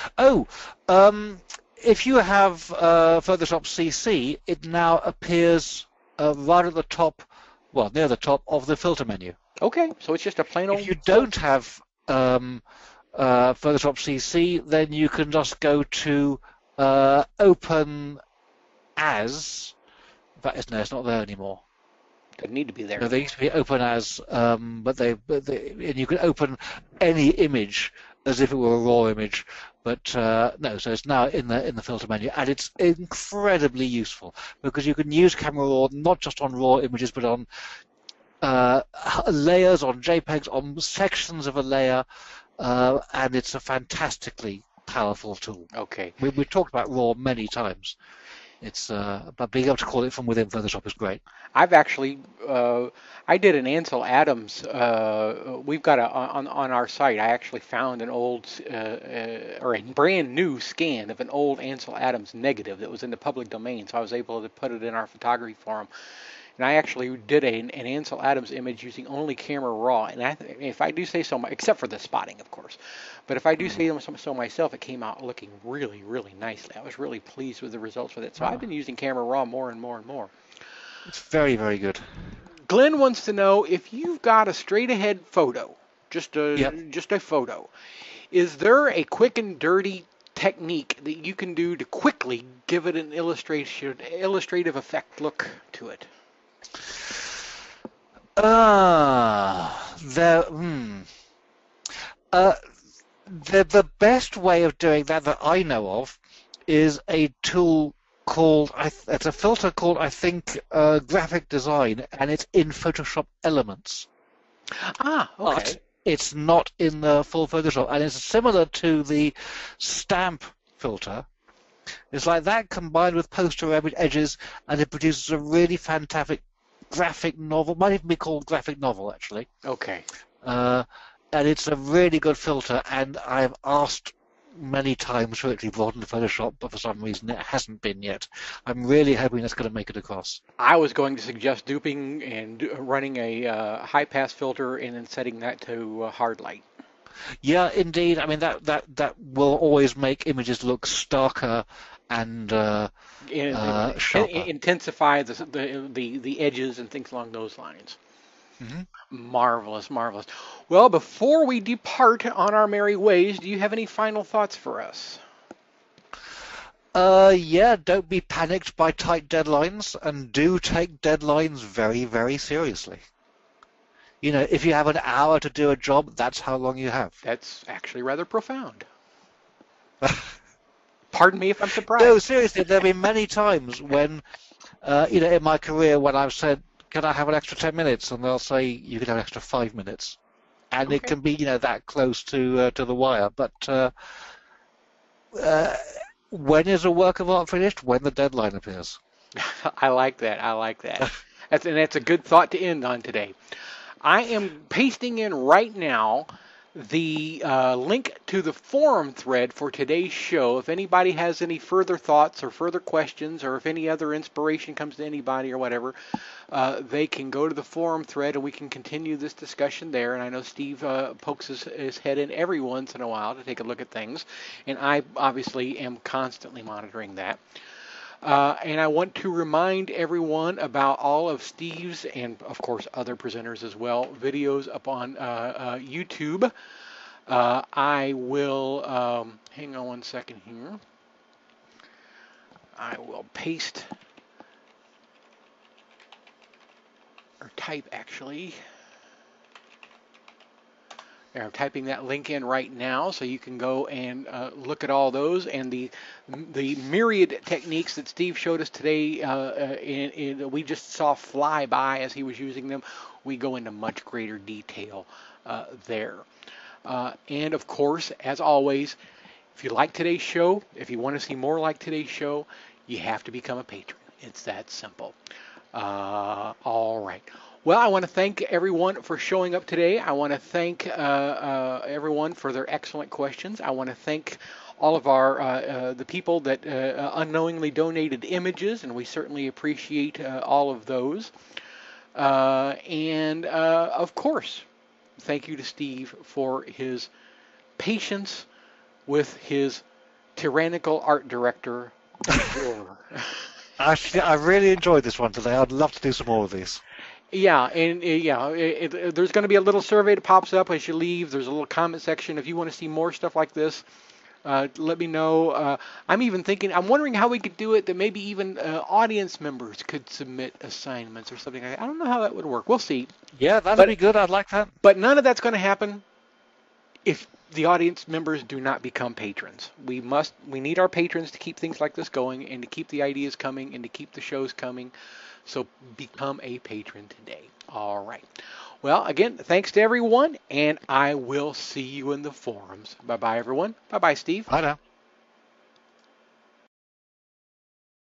Oh, um, if you have uh, Photoshop C C, it now appears uh, right at the top, well, near the top of the filter menu. Okay, so it's just a plain If old you filter. don't have um, uh, Photoshop C C, then you can just go to uh, Open As. That is, no, it's not there anymore. Doesn't need to be there No, they anymore. used to be Open As, um, but they, but they, and you can open any image as if it were a raw image. But uh, no, so it's now in the in the filter menu, and it's incredibly useful because you can use Camera Raw not just on raw images, but on uh, layers, on JPEGs, on sections of a layer, uh, and it's a fantastically powerful tool. Okay. We, we've talked about RAW many times. It's uh, but being able to call it from within Photoshop is great. I've actually, uh, I did an Ansel Adams. Uh, we've got a on on our site. I actually found an old uh, uh, or a brand new scan of an old Ansel Adams negative that was in the public domain. So I was able to put it in our photography forum. And I actually did a, an Ansel Adams image using only Camera Raw. And I, if I do say so, except for the spotting, of course. But if I do say so myself, it came out looking really, really nicely. I was really pleased with the results with it. So I've Oh, been using Camera Raw more and more and more. it's very, very good. Glenn wants to know if you've got a straight ahead photo, just a Yep. just a photo. Is there a quick and dirty technique that you can do to quickly give it an illustration illustrative effect look to it? Ah, there. Hmm. Uh, the the best way of doing that that I know of is a tool called I th- it's a filter called I think uh, graphic design, and it's in Photoshop Elements, Ah, but okay. it's not in the full Photoshop, and it's similar to the stamp filter. It's like that combined with poster ed- edges, and it produces a really fantastic graphic novel. Might even be called graphic novel actually. Okay. Uh, and it's a really good filter, and I've asked many times for it to be brought into Photoshop, but for some reason it hasn't been yet. I'm really hoping that's going to make it across. I was going to suggest duping and do- running a uh, high pass filter and then setting that to uh, hard light. Yeah, indeed. I mean that that that will always make images look starker and uh, In, uh, in, sharper. intensify the, the the the edges and things along those lines. Hmm. Marvelous, marvelous. Well, before we depart on our merry ways, do you have any final thoughts for us? Uh, yeah, don't be panicked by tight deadlines, and do take deadlines very, very seriously. You know, if you have an hour to do a job, that's how long you have. That's actually rather profound. Pardon me if I'm No, surprised. seriously, there have been many times when, uh, you know, in my career when I've said, can I have an extra ten minutes? And they'll say, you can have an extra five minutes. And it Okay. can be, you know, that close to uh, to the wire. But uh, uh, when is a work of art finished? When the deadline appears. I like that. I like that. That's and that's a good thought to end on today. I am pasting in right now the uh, link to the forum thread for today's show. If anybody has any further thoughts or further questions, or if any other inspiration comes to anybody or whatever, uh, they can go to the forum thread and we can continue this discussion there. And I know Steve uh, pokes his, his head in every once in a while to take a look at things, and I obviously am constantly monitoring that. Uh, and I want to remind everyone about all of Steve's and, of course, other presenters as well, videos up on uh, uh, YouTube. Uh, I will, um, hang on one second here. I will paste, or type actually. I'm typing that link in right now, so you can go and uh, look at all those and the the myriad techniques that Steve showed us today. Uh, uh, in, in, we just saw fly by as he was using them. We go into much greater detail uh, there. Uh, and of course, as always, if you like today's show, if you want to see more like today's show, you have to become a patron. It's that simple. Uh, all right. Well, I want to thank everyone for showing up today. I want to thank uh, uh, everyone for their excellent questions. I want to thank all of our uh, uh, the people that uh, unknowingly donated images, and we certainly appreciate uh, all of those. Uh, and uh, of course, thank you to Steve for his patience with his tyrannical art director. Actually, I really enjoyed this one today. I'd love to do some more of these. Yeah, and uh, yeah, it, it, there's going to be a little survey that pops up as you leave. There's a little comment section. If you want to see more stuff like this, uh, let me know. Uh, I'm even thinking, I'm wondering how we could do it that maybe even uh, audience members could submit assignments or something like that. I don't know how that would work. We'll see. Yeah, that'd But be good. I'd like that. but none of that's going to happen if the audience members do not become patrons. We must, we need our patrons to keep things like this going and to keep the ideas coming and to keep the shows coming. So become a patron today. All right. Well, again, thanks to everyone, and I will see you in the forums. Bye-bye, everyone. Bye-bye, Steve. Bye now.